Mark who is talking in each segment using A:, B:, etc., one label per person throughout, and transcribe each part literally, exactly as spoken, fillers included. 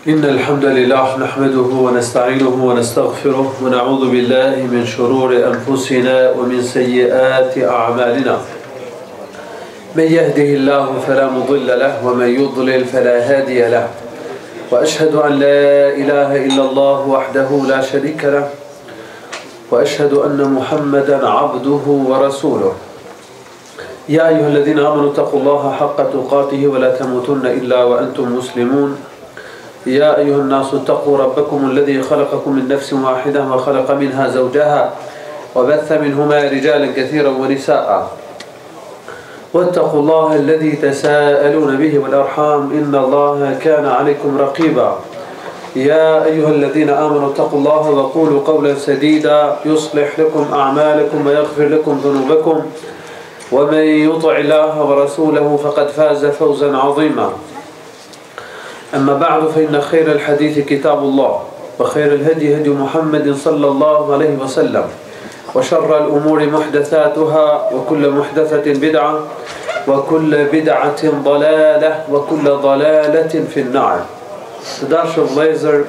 A: إن الحمد لله نحمده ونستعينه ونستغفره ونعوذ بالله من شرور أنفسنا ومن سيئات أعمالنا. من يهده الله فلا مضل له ومن يضلل فلا هادي له، وأشهد أن لا إله إلا الله وحده لا شريك له، وأشهد أن محمدا عبده ورسوله. يا أيها الذين آمنوا اتقوا الله حق تقاته ولا تموتن إلا وأنتم مسلمون. يا أيها الناس اتقوا ربكم الذي خلقكم من نفس واحدة وخلق منها زوجها وبث منهما رجالا كثيرا ونساء، واتقوا الله الذي تساءلون به والأرحام إن الله كان عليكم رقيبا. يا أيها الذين آمنوا اتقوا الله وقولوا قولا سديدا يصلح لكم أعمالكم ويغفر لكم ذنوبكم، ومن يطع الله ورسوله فقد فاز فوزا عظيما. أما بعد، فإن خير الحديث كتاب الله، وخير الهدي هدي محمد صلى الله عليه وسلم، وشر الأمور محدثاتها، وكل محدثة بدعة، وكل بدعة ضلالة، وكل ضلالة في النار. Dashur vëllezër,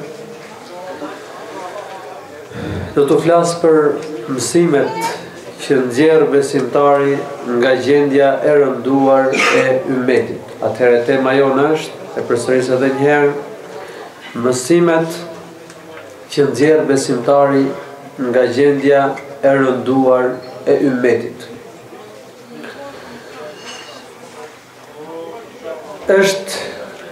A: do të flas për mësimet që nxjerr besimtari nga gjendja e rënduar e ummetit. Atëherë tema jonë është, e përsëris edhe një herë, mësimet që nxjerr besimtari nga gjendja e rënduar e ummetit. Është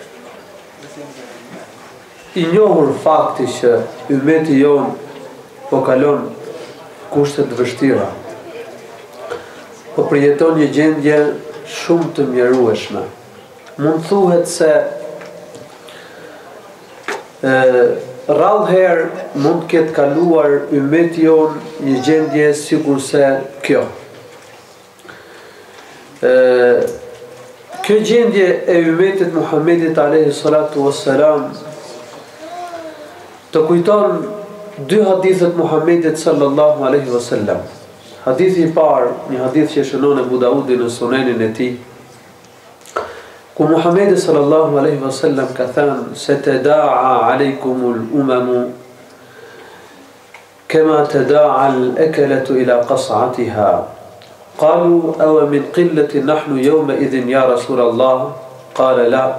A: i njohur fakti që ummeti jon po kalon kushte të vështira, po përjeton një gjendje shumë të mjerueshme. Mund thuhet se rrallëherë mund të ketë kaluar ummeti jon një gjendje sikurse kjo. E, kjo gjendje e ummetit Muhammedit alayhi salatu wassalam të kujton dy hadithet Muhammedit sallallahu alaihi wasallam. Hadithi i parë, një hadith që shënon Abu Daudi në Sunenin e tij, ku Muhammedi sallallahu alaihi wasallam ka thënë: "Satada'a alaykumul umamu kama tada'a al-akalatu ila qas'atiha." Qalu: "Aw min qillatin nahnu yawma idhin ya Rasul Allah?" Qala: "La.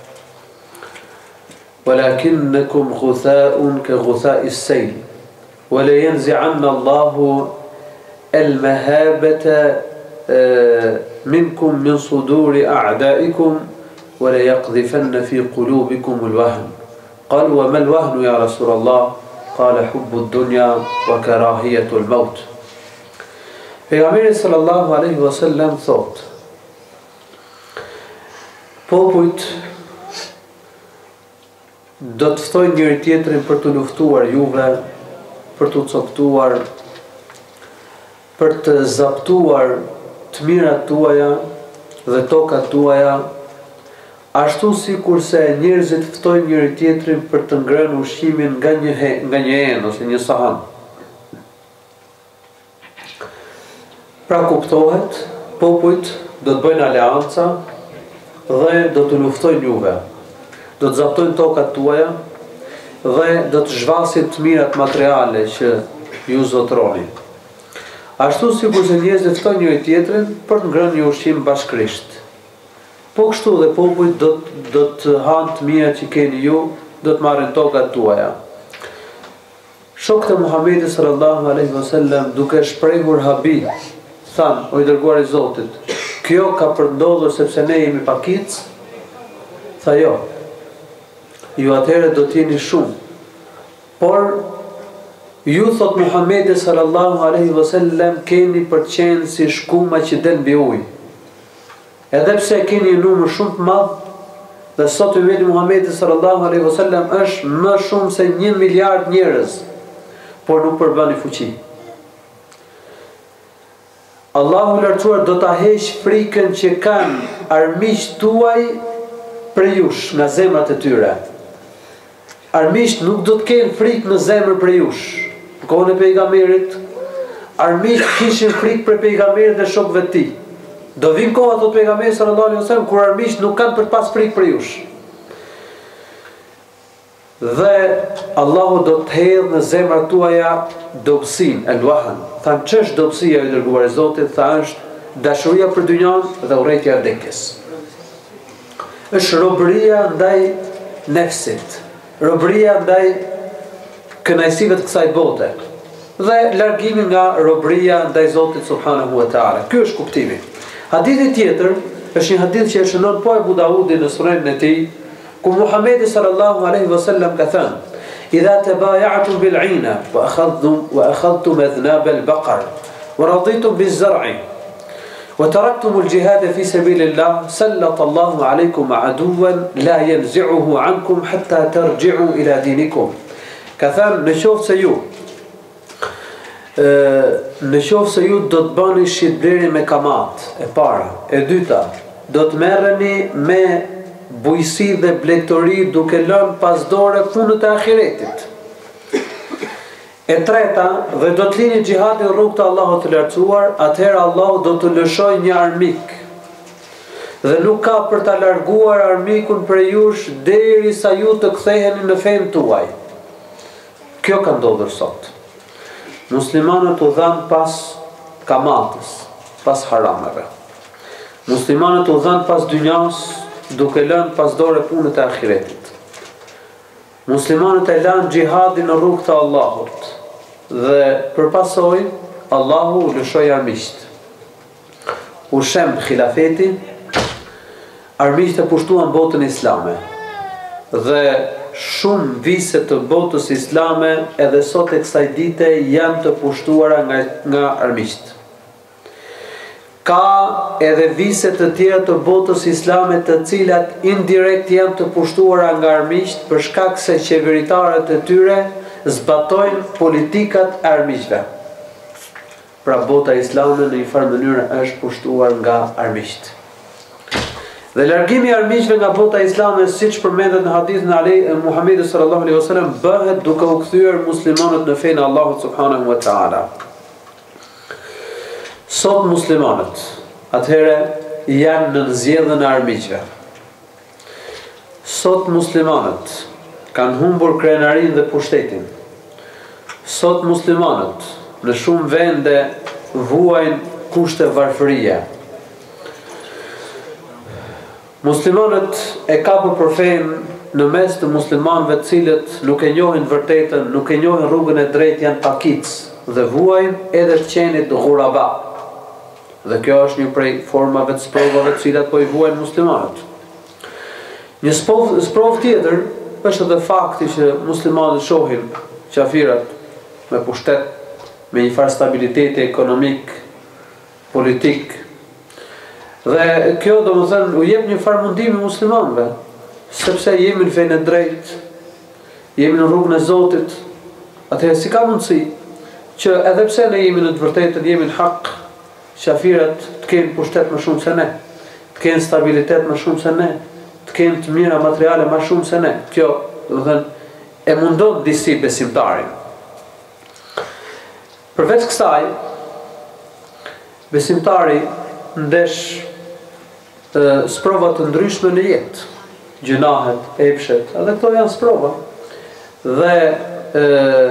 A: ولكنكم غثاء كغثاء السيل ولينزعن الله المهابة منكم من صدور أعدائكم وليقذفن في قلوبكم الوهن." قال: "وما الوهن يا رسول الله؟" قال: "حب الدنيا وكراهية الموت." Pejgamberi sallallahu alaihi wasallam thot: popujt do të ftojnë njëri tjetrin për të luftuar juve, për të coptuar, për të zaptuar të mirat tuaja dhe tokat tuaja, ashtu si kurse njerëzit ftojnë njëri tjetrin për të ngrënë ushqimin nga një he, nga një enë ose një sahan. Pra kuptohet, popujt do të bëjnë aleanca dhe do të luftojnë juve, do të zaptojnë tokat tuaja dhe do të zhvasin të mirat materiale që ju zotroni. Ashtu si kurse njerëzit ftojnë njëri tjetrin për të ngrënë një ushqim bashkërisht. Po kështu dhe popujt do, do të hanë të mirat që keni ju, do të marrin tokat tuaja. Shokët e Muhammedit sallallahu alaihi wasallam duke shprehur habi, thanë: "O i dërguari i Zotit, kjo ka përndodhur sepse ne jemi pakic?" Tha: "Jo. Ju atëherë do t'jeni shumë. Por ju, thot Muhammedi sallallahu alaihi wasallam, keni për të qenë si shkuma që del mbi ujë. Edhe pse keni një numër shumë të madh, dhe sot ummeti Muhammedi sallallahu alaihi wasallam është më shumë se një miliard njerëz, por nuk përbëni fuqi. Allahu i lartësuar do ta heq frikën që kanë armiqt tuaj për jush nga zemrat e tyre. Armiqt nuk do të kenë frikë në zemër për jush. Në kohën e pejgamberit, armiqt kishin frikë për pejgamberin dhe shokëve të tij. Do vinë koha, thot pejgamberi sallallahu alaihi wasallam, kur armiqt nuk kanë për të pas frikë për jush. Dhe Allahu do të hedhë në zemrat tuaja dobësin, el-wahan. Thanë, ç'është dobësia e dërguar e Zotit? Tha, është dashuria për dynjan dhe urrejtja e vdekjes. Është robëria ndaj nefsit, robëria ndaj kënaqësive të kësaj bote dhe largimi nga robëria ndaj Zotit subhanahu wa taala. Ky është kuptimi. Hadithi tjetër është një hadith që e shënon po Abu Daudi në sunenen e tij, ku Muhamedi sallallahu alaihi wasallam ka thënë: "Idha tabaya'tum bil'ina wa akhadhtum wa akhadhtum adhnab al-baqar wa raditum biz-zar'i wa taraktum al-jihad fi sabilillah sallata Allahu alaykum aduwan la yanzi'uhu 'ankum hatta tarji'u ila dinikum." Ka thënë, në qoftë se ju në qoftë se ju do të bëni shitblerje me kamat, e para, e dyta, do të merreni me bujësi dhe blegtori duke lënë pas dore punët e ahiretit. E treta, dhe do të lini xhihadin në rrugt të Allahut të lartësuar, atëherë Allahu do të lëshojë një armik. Dhe nuk ka për ta larguar armikun prej jush derisa ju të ktheheni në fenë tuaj. Kjo ka ndodhur sot. Muslimanët u dhanë pas kamatës, pas harameve. Muslimanët u dhanë pas dynjas, duke lënë pas dore punët e ahiretit. Muslimanët e lanë xhihadin në rrugt të Allahut dhe përpasoj Allahu u lëshoi armiqt. U shem khilafeti, armiqt e pushtuan botën islame dhe shumë vise të botës islame edhe sot e kësaj dite janë të pushtuara nga, nga armiqt. Ka edhe vise të tjera të botës islame të cilat indirekt janë të pushtuara nga armiqt për shkak se qeveritarët e tyre zbatojnë politikat e armiqve. Pra bota islame në një farë mënyrë është pushtuar nga armiqt. Dhe largimi i armiqve nga bota islame, siç përmendet në hadithin e Muhamedit sallallahu alaihi wasallam, bëhet duke u kthyer muslimanët në fenë e Allahut subhanahu wa taala. Sot muslimanët, atëherë janë në zgjedhjen e armiqve. Sot muslimanët kanë humbur krenarinë dhe pushtetin. Sot muslimanët në shumë vende vuajnë kushte varfërie. Muslimanët e kapën për fenë në mes të muslimanëve të cilët nuk e njohin vërtetën, nuk e njohin rrugën e drejtë, janë pakic dhe vuajnë edhe të qenit ghuraba. Dhe kjo është një prej formave të sprovave të cilat po i vuajnë muslimanët. Një sprov tjetër është edhe fakti që muslimanët shohin qafirat me pushtet, me një farë stabiliteti ekonomik, politik. Dhe kjo do më thënë u jep një farë mundimi muslimanëve, sepse jemi në fenë e drejtë, jemi në rrugën e Zotit, atëherë si ka mundësi që edhe pse ne jemi në të vërtetën, jemi në hak, qafirat të kenë pushtet më shumë se ne, të kenë stabilitet më shumë se ne, të kenë të mira materiale më shumë se ne. Kjo, do të thënë, e mundon disi besimtarin. Përveç kësaj, besimtari ndesh e, sprova të ndryshme në jetë, gjunahet, epshet, edhe këto janë sprova. Dhe e,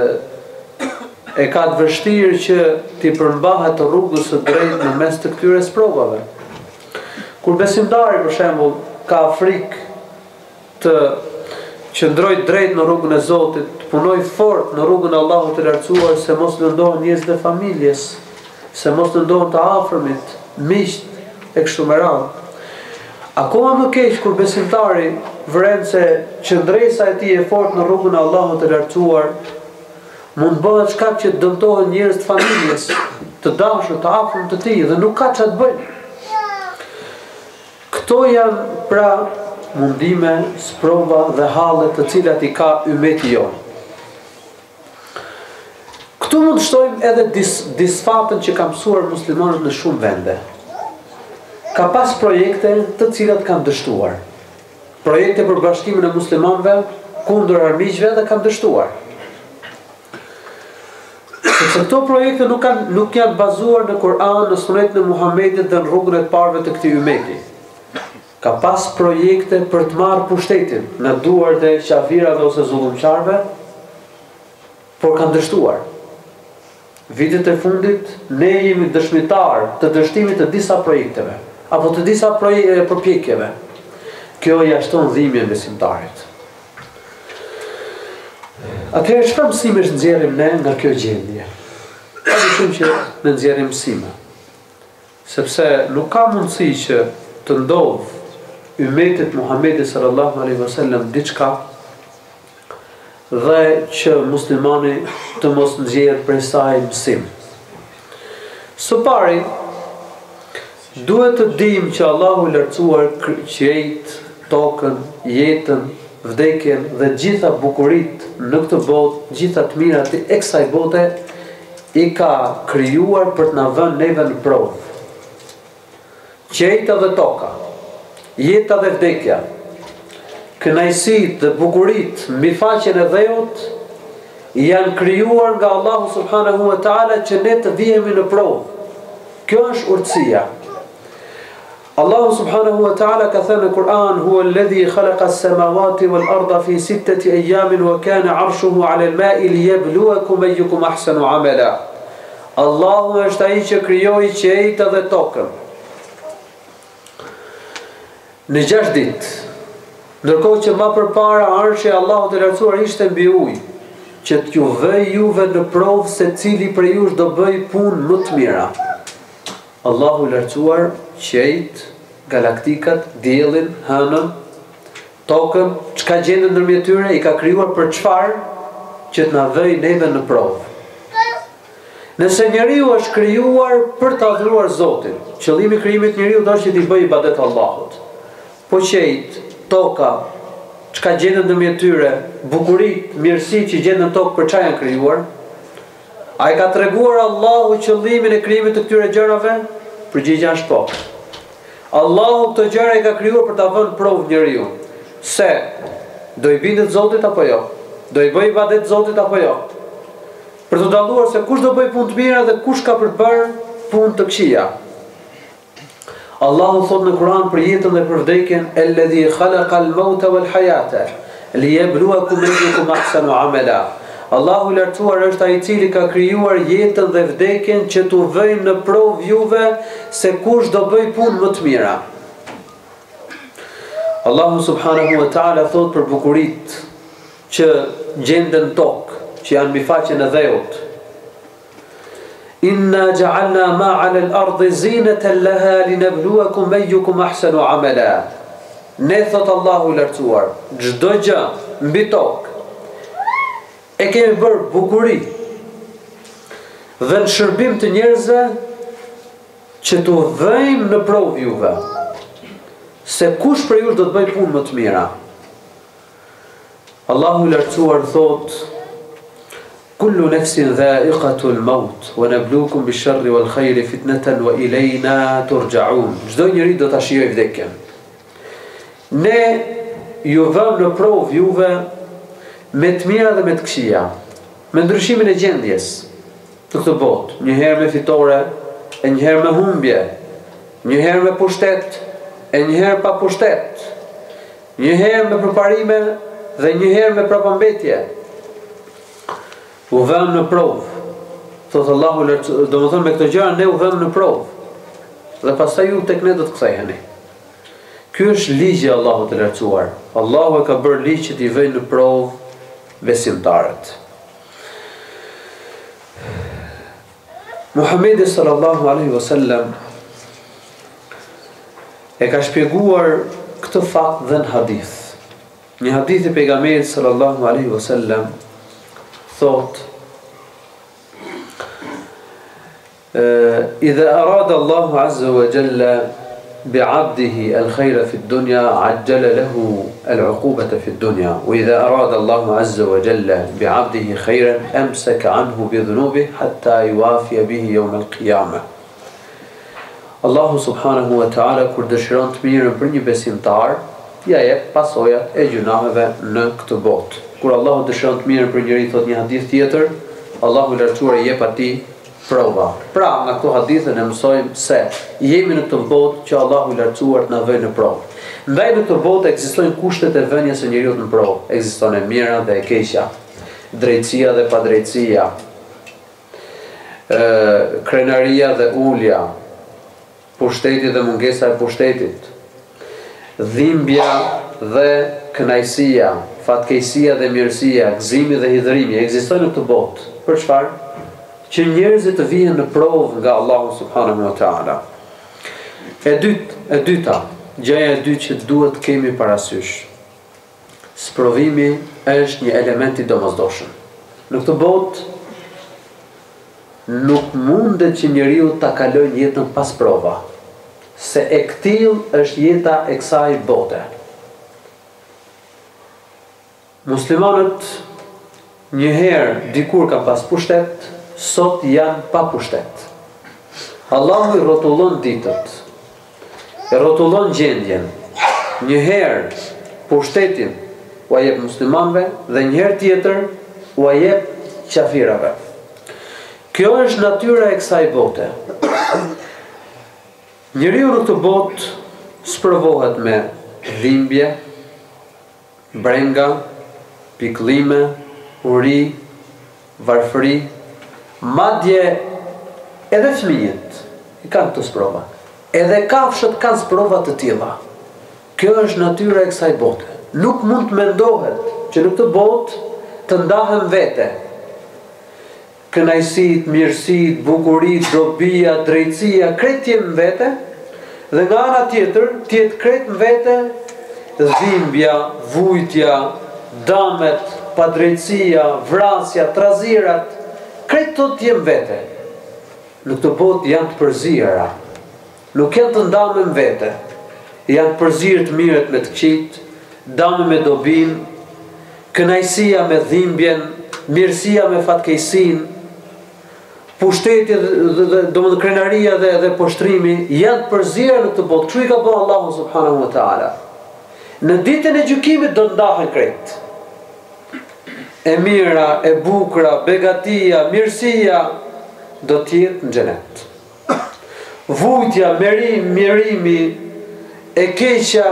A: e ka të vështirë që t'i përmbahet rrugës së drejtë në mes të këtyre sprovave. Kur besimtari, për shembull, ka frikë të qëndroj drejt në rrugën e Zotit, të punoj fort në rrugën e Allahut të lartësuar, se mos lëndohen njerëzit e familjes, se mos lëndohen të afërmit, miqt e kështu me radhë. Akoma më keq kur besimtari vren se qëndresa e tij e fort në rrugën e Allahut të lartësuar mund bëhet shkak që dëmtohen njerëz të familjes, të dashur, të afërm të tij dhe nuk ka çfarë të bëjë. Këto janë pra mundime, sprova dhe halle të cilat i ka ummeti jonë. Këtu mund të shtojmë edhe dis, disfatën që ka mësuar muslimanët në shumë vende. Ka pas projekte të cilat kanë dështuar. Projekte për bashkimin e muslimanëve kundër armiqve dhe kanë dështuar. Sepse këto projekte nuk, kanë, nuk janë bazuar në Kur'an, në Sunetin e Muhamedit dhe në rrugën e të parëve të këtij ummeti. ka pas projekte për të marrë pushtetin në duart e qafirave ose zullumqarve, por kanë dështuar. Vitet e fundit, ne jemi dëshmitar të dështimit të disa projekteve, apo të disa përpjekjeve. Kjo ja shton dhimbjen besimtarit. Atëherë çfarë mësimesh nxjerrim ne nga kjo gjendje? Pa dyshim që ne nxjerrim mësime. Sepse nuk ka mundësi që të ndodh ummetit Muhamedit sallallahu alaihi wasallam diçka dhe që muslimani të mos nxjerrë prej saj mësim. Së pari, duhet të dim që Allahu i lartësuar qiejt, tokën, jetën, vdekjen dhe gjitha bukuritë në këtë botë, gjitha të mirat e kësaj bote i ka krijuar për të na vënë neve në provë. Qejta dhe toka, jeta dhe vdekja, kënaqësitë dhe bukuritë mbi faqen e dheut janë krijuar nga Allahu subhanahu wa taala që ne të vihemi në provë. Kjo është urtësia. Allahu subhanahu wa ta'ala ka thënë në Kur'an: "Huwa alladhi khalaqa as-samawati wal-ardha fi sittati ayamin wa kana 'arshuhu 'ala al-ma'i liyabluwakum ayyukum ahsanu 'amala." Allahu është ai që krijoi qiejtë dhe tokën në gjashtë ditë, ndërkohë që më përpara arshi i Allahut të lartësuar ishte mbi ujë, që t'ju vëj juve në provë se cili prej jush do bëj punë më të mira. Allahu i lartësuar qiejt, galaktikat, diellin, hënën, tokën, çka gjendet ndërmjet tyre i ka krijuar për çfarë? Që të na vëj neve në provë. Nëse njeriu është krijuar për të adhuruar Zotin, qëllimi i krijimit njeriu është që t'i bëjë ibadet Allahut. Po qejt, toka, çka gjendet ndërmjet tyre, bukuritë, mirësitë që gjenden në tokë, për çfarë janë krijuar? A i ka treguar Allahu qëllimin e krijimit të këtyre gjërave? Përgjigjja është po. Allahu këto gjëra i ka krijuar për ta vënë provë njeriu. Se do i bindet Zotit apo jo? Do i bëj ibadet Zotit apo jo? Për të dalluar se kush do bëj punë të mira dhe kush ka për të bërë punë të këqija. Allahu thot në Kur'an për jetën dhe për vdekjen: "Alladhi khalaqa al-mauta wal-hayata liyabluwakum ayyukum ahsanu 'amala." Allahu i lartësuar është ai i cili ka krijuar jetën dhe vdekjen që t'u vëjë në provë juve se kush do bëj punë më të mira. Allahu subhanahu wa ta'ala thot për bukuritë që gjenden tokë, që janë mbi faqen e dheut: "Inna ja'alna ma 'ala al-ardi zinatan laha linabluwakum ayyukum ahsanu 'amala." Ne, thot Allahu i lartësuar, çdo gjë mbi tokë e kemi bërë bukuri dhe në shërbim të njerëzve që t'u vëjmë në provë juve se kush për jush do të bëj punë më të mira. Allahu i lartësuar thot: "Kullu nafsin dha'iqatul maut wa nabluukum bish-sharri wal-khayri fitnatan wa ilayna turja'un." Çdo njeri do ta shijojë vdekjen. Ne ju vëmë në provë juve me të mira dhe me të këqija, me ndryshimin e gjendjes të këtë botë, njëherë me fitore, e njëherë me humbje, njëherë me pushtet, e njëherë pa pushtet, njëherë me përparime dhe njëherë me prapambetje. U vëmë në provë, thotë Allahu, do më thënë me këto gjëra ne u vëmë në provë, dhe pastaj ju tek ne do të ktheheni. Ky është ligji i Allahut të lartësuar. Allahu e ka bërë ligj që t'i vëjë në provë besimtarët. Muhamedi sallallahu alaihi wasallam e ka shpjeguar këtë fakt dhe në hadith. Një hadith i pejgamberit sallallahu alaihi wasallam thot: "Idha arada Allahu azza wa jalla بعبده الخير في الدنيا عجل له العقوبة في الدنيا وإذا أراد الله عز وجل بعبده خيرا أمسك عنه بذنوبه حتى يوافي به يوم القيامة." Allahu subhanahu wa ta'ala kur dëshiron të mirën për një besimtar, ja jep pasojat e gjunaheve në këtë botë. Kur Allahu dëshiron të mirën për njëri, thot një hadith tjetër, Allahu i lartësuar i jep atij prova. Pra, nga këto hadithe ne mësojmë se jemi në këtë botë që Allahu i lartësuar të na vëjë në provë. Ndaj në këtë botë ekzistojnë kushtet e vënies së njeriut në provë. Ekziston e mira dhe e keqja, drejtësia dhe padrejtësia, ë krenaria dhe ulja, pushteti dhe mungesa e pushtetit, dhimbja dhe kënaqësia, fatkeqësia dhe mirësia, gëzimi dhe hidhrimi ekzistojnë në këtë botë. Për çfarë? Që njerëzit të vihen në provë nga Allahu subhanahu wa taala. E dytë, e dyta, gjëja e dytë që duhet të kemi parasysh. Sprovimi është një element i domosdoshëm. Në këtë botë nuk mundet që njeriu ta kalojë jetën pas prova, se e këtill është jeta e kësaj bote. Muslimanët njëherë dikur kanë pas pushtet, sot janë pa pushtet. Allahu i rrotullon ditët, e rrotullon gjendjen. Njëherë pushtetin u a jep muslimanëve dhe njëherë tjetër u a jep qafirave. Kjo është natyra e kësaj bote. Njeriu në këtë botë sprovohet me dhimbje, brenga, pikëllime, uri, varfëri, madje edhe fëmijët i kanë këto sprova. Edhe kafshët kanë sprova të tilla. Kjo është natyra e kësaj bote. Nuk mund të mendohet që në këtë botë të ndahen vete. Kënaqësitë, mirësitë, bukuritë, dobia, drejtësia, krejt jem vete, dhe nga ana tjetër, tjetë krejt në vete dhimbja, vujtja, damet, padrejtësia, vrasja, trazirat, krejt të tjem vete. Në këtë botë janë të përzira. Nuk janë të ndamë në vete. Janë të përzirë të mirët me të këqit, dame me dobin, kënaqësia me dhimbjen, mirësia me fatkeqësin, pushteti dhe domethënë krenaria dhe dhe poshtrimi janë të përzira në këtë botë. Kështu i ka bërë Allahu subhanahu wa taala. Në ditën e gjykimit do ndahen krejt. E mira, e bukura, begatia, mirësia do t'jetë në xhenet. Vujtja, merim, mirimi, e keqja,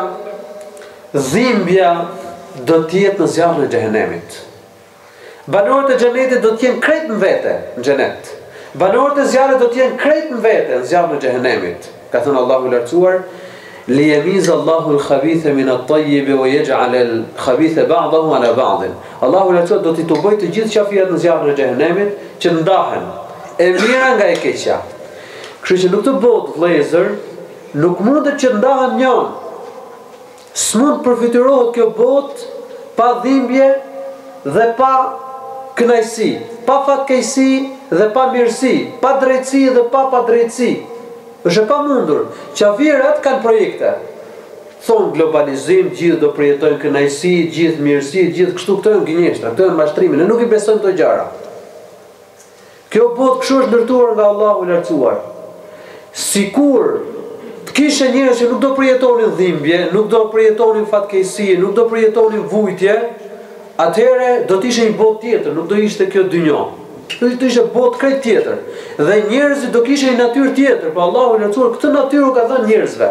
A: dhimbja do t'jetë në zjarrin e xhehenemit. Banorët e xhenetit do t'jenë krejt në vete në xhenet. Banorët e zjarrit do t'jenë krejt në vete në zjarrin e xhehenemit. Ka thënë Allahu i lartësuar: ليميز الله الخبيث من الطيب ويجعل الخبيث بعضه على بعض. Allahu lartësuar do t'i të bëjë të gjithë qafirat në zjarrin e xhehenemit që ndahen e mira nga e keqja. Kështu që në këtë botë vëllezër nuk mundet që ndahen njën. S'mund përfiturohet kjo botë pa dhimbje dhe pa kënaqësi, pa fatkeqësi dhe pa mirësi, pa drejtësi dhe pa padrejtësi. Është e pamundur. Qafirat kanë projekte. Thonë globalizim, gjithë do përjetojnë kënaqësi, gjithë mirësi, gjithë kështu, këto janë gënjeshtra, këto janë mashtrime, ne nuk i besojmë këto gjëra. Kjo botë kështu është ndërtuar nga Allahu i lartësuar. Sikur të kishe njerëz që nuk do përjetonin dhimbje, nuk do përjetonin fatkeqësi, nuk do përjetonin vujtje, atëherë do të ishte një botë tjetër, nuk do ishte kjo dynjë. Do të ishte botë krejt tjetër. Dhe njerëzit do kishin një natyrë tjetër, por Allahu i lartësuar këtë natyrë ka dhënë njerëzve.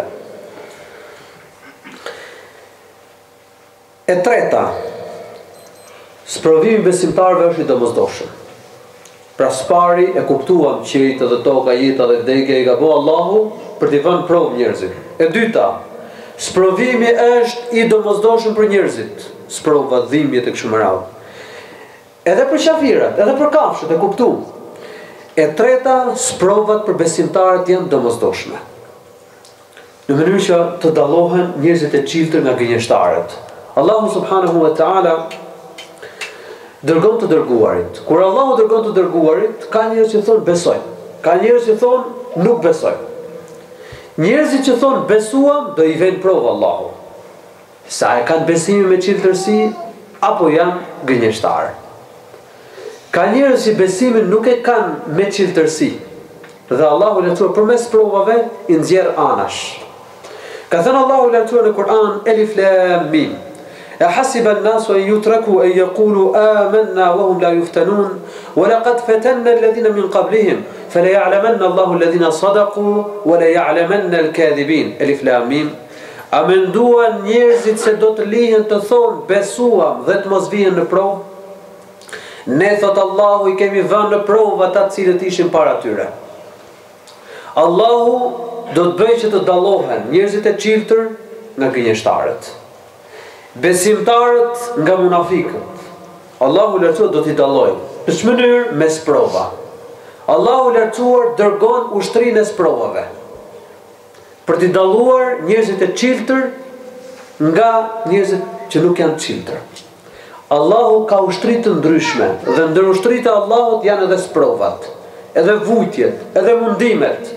A: E treta, sprovimi besimtarëve është i domosdoshëm. Pra spari e kuptuam qejtë dhe toka, jeta dhe vdekja i ka bëu Allahu për t'i vënë provë njerëzit. E dyta, sprovimi është i domosdoshëm për njerëzit. Sprova, dhimbje e kështu me radhë. Edhe për qafirat, edhe për kafshët e kuptuam. E treta, sprovat për besimtarët janë domosdoshme. Në mënyrë që të dallohen njerëzit e çiltër nga gënjeshtarët. Allahu subhanahu wa taala dërgon të dërguarit. Kur Allahu dërgon të dërguarit, ka njerëz që thonë besojnë, ka njerëz që thonë nuk besojnë. Njerëzit që thonë besuam, do i vjen provë Allahu. Sa e kanë besimin me çiltërsi apo janë gënjeshtarë. Ka njerëz që besimin nuk e kanë me çiltërsi. Dhe Allahu i lartësuar përmes provave i nxjerr anash. Ka thënë Allahu i lartësuar në Kur'an: Elif Lam Mim. E hasiba an-nasu an yutraku an yaqulu amanna wa hum la yuftanun وَلَقَدْ فَتَنَّ الَّذِينَ مِنْ قَبْلِهِمْ فَلَيَعْلَمَنَّ اللَّهُ الَّذِينَ صَدَقُوا وَلَيَعْلَمَنَّ الْكَاذِبِينَ. Elif Lam Mim. A menduan njerëzit se do të lihen të thonë besuam dhe të mos vihen në provë? Ne, thot Allahu, i kemi vënë në provë ata të cilët ishin para tyre. Allahu do të bëjë që të dallohen njerëzit e çiltër nga gënjeshtarët, besimtarët nga munafikët. Allahu lartësuar do t'i dallojë. Në çfarë mënyrë? Mes prova. Allahu lartësuar dërgon ushtrinë e provave për t'i dalluar njerëzit e çiltër nga njerëzit që nuk janë çiltër. Allahu ka ushtri të ndryshme dhe ndër ushtritë e Allahut janë edhe sprovat, edhe vujtjet, edhe mundimet.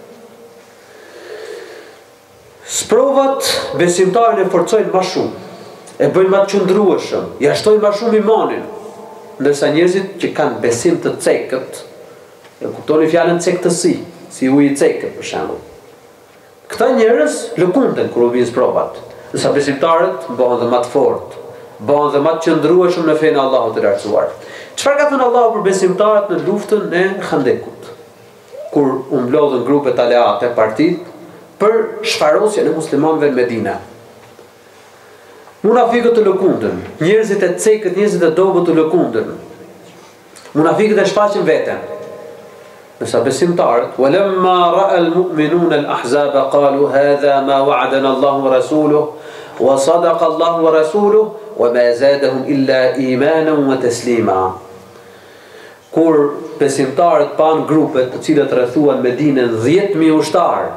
A: Sprovat besimtarin e forcojnë më shumë, e bëjnë më të qëndrueshëm, ja shtojnë më shumë imanin, ndërsa njerëzit që kanë besim të cekët, e kuptoni fjalën cektësi, si uji i cekët për shembull. Këta njerëz lëkunden kur u vijnë sprovat, ndërsa besimtarët bëhen dhe më të fortë, bëhen dhe më të qëndrueshëm në fenë e Allahut të lartësuar. Çfarë ka thënë Allahu për besimtarët në luftën e Khandekut, kur u mblodhën grupet aleate, partitë, për shfarosjen e muslimanëve në Medinë? Munafikët të lëkundën, njerëzit e cekët, njerëzit e dobët të lëkundën. Munafikët e shfaqin veten. Nësa besimtarët, walamma ra'a al-mu'minuna al-ahzaba qalu hadha ma wa'adana Allahu wa rasuluhu wa sadaqa Allahu wa rasuluhu wa ma zadahum illa imanan wa taslima. Kur besimtarët pan grupet të cilët rrethuan Medinën dhjetë mijë ushtarë,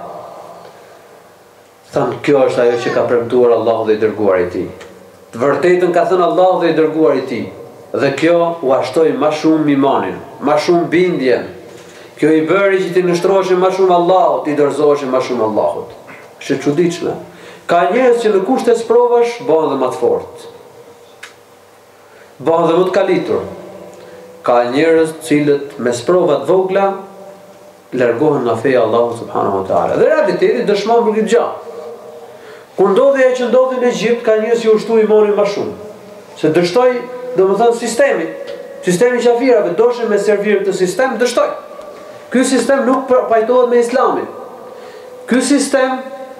A: thanë, kjo është ajo që ka premtuar Allahu dhe i dërguari i tij. Të vërtetën ka thënë Allahu dhe i dërguari i tij. Dhe kjo u ashtoi më shumë imanin, më shumë bindjen. Kjo i bëri që ti nështroheshin më shumë Allahut, i dorëzoheshin më shumë Allahut. Është e çuditshme. Ka njerëz që në kushte provash bëhen dhe më të fortë, bëhen dhe më të kalitur. Ka njerëz të cilët me provat vogla largohen nga feja Allahut subhanahu wa taala. Dhe realiteti dëshmon për këtë gjë. Kur ndodhi ajo që ndodhi në Egjipt, ka njerëz që u shtu imanin më shumë. Se dështoi, domethënë sistemi, sistemi i qafirave doshin me servir këtë sistem, dështoi. Ky sistem nuk pajtohet me Islamin. Ky sistem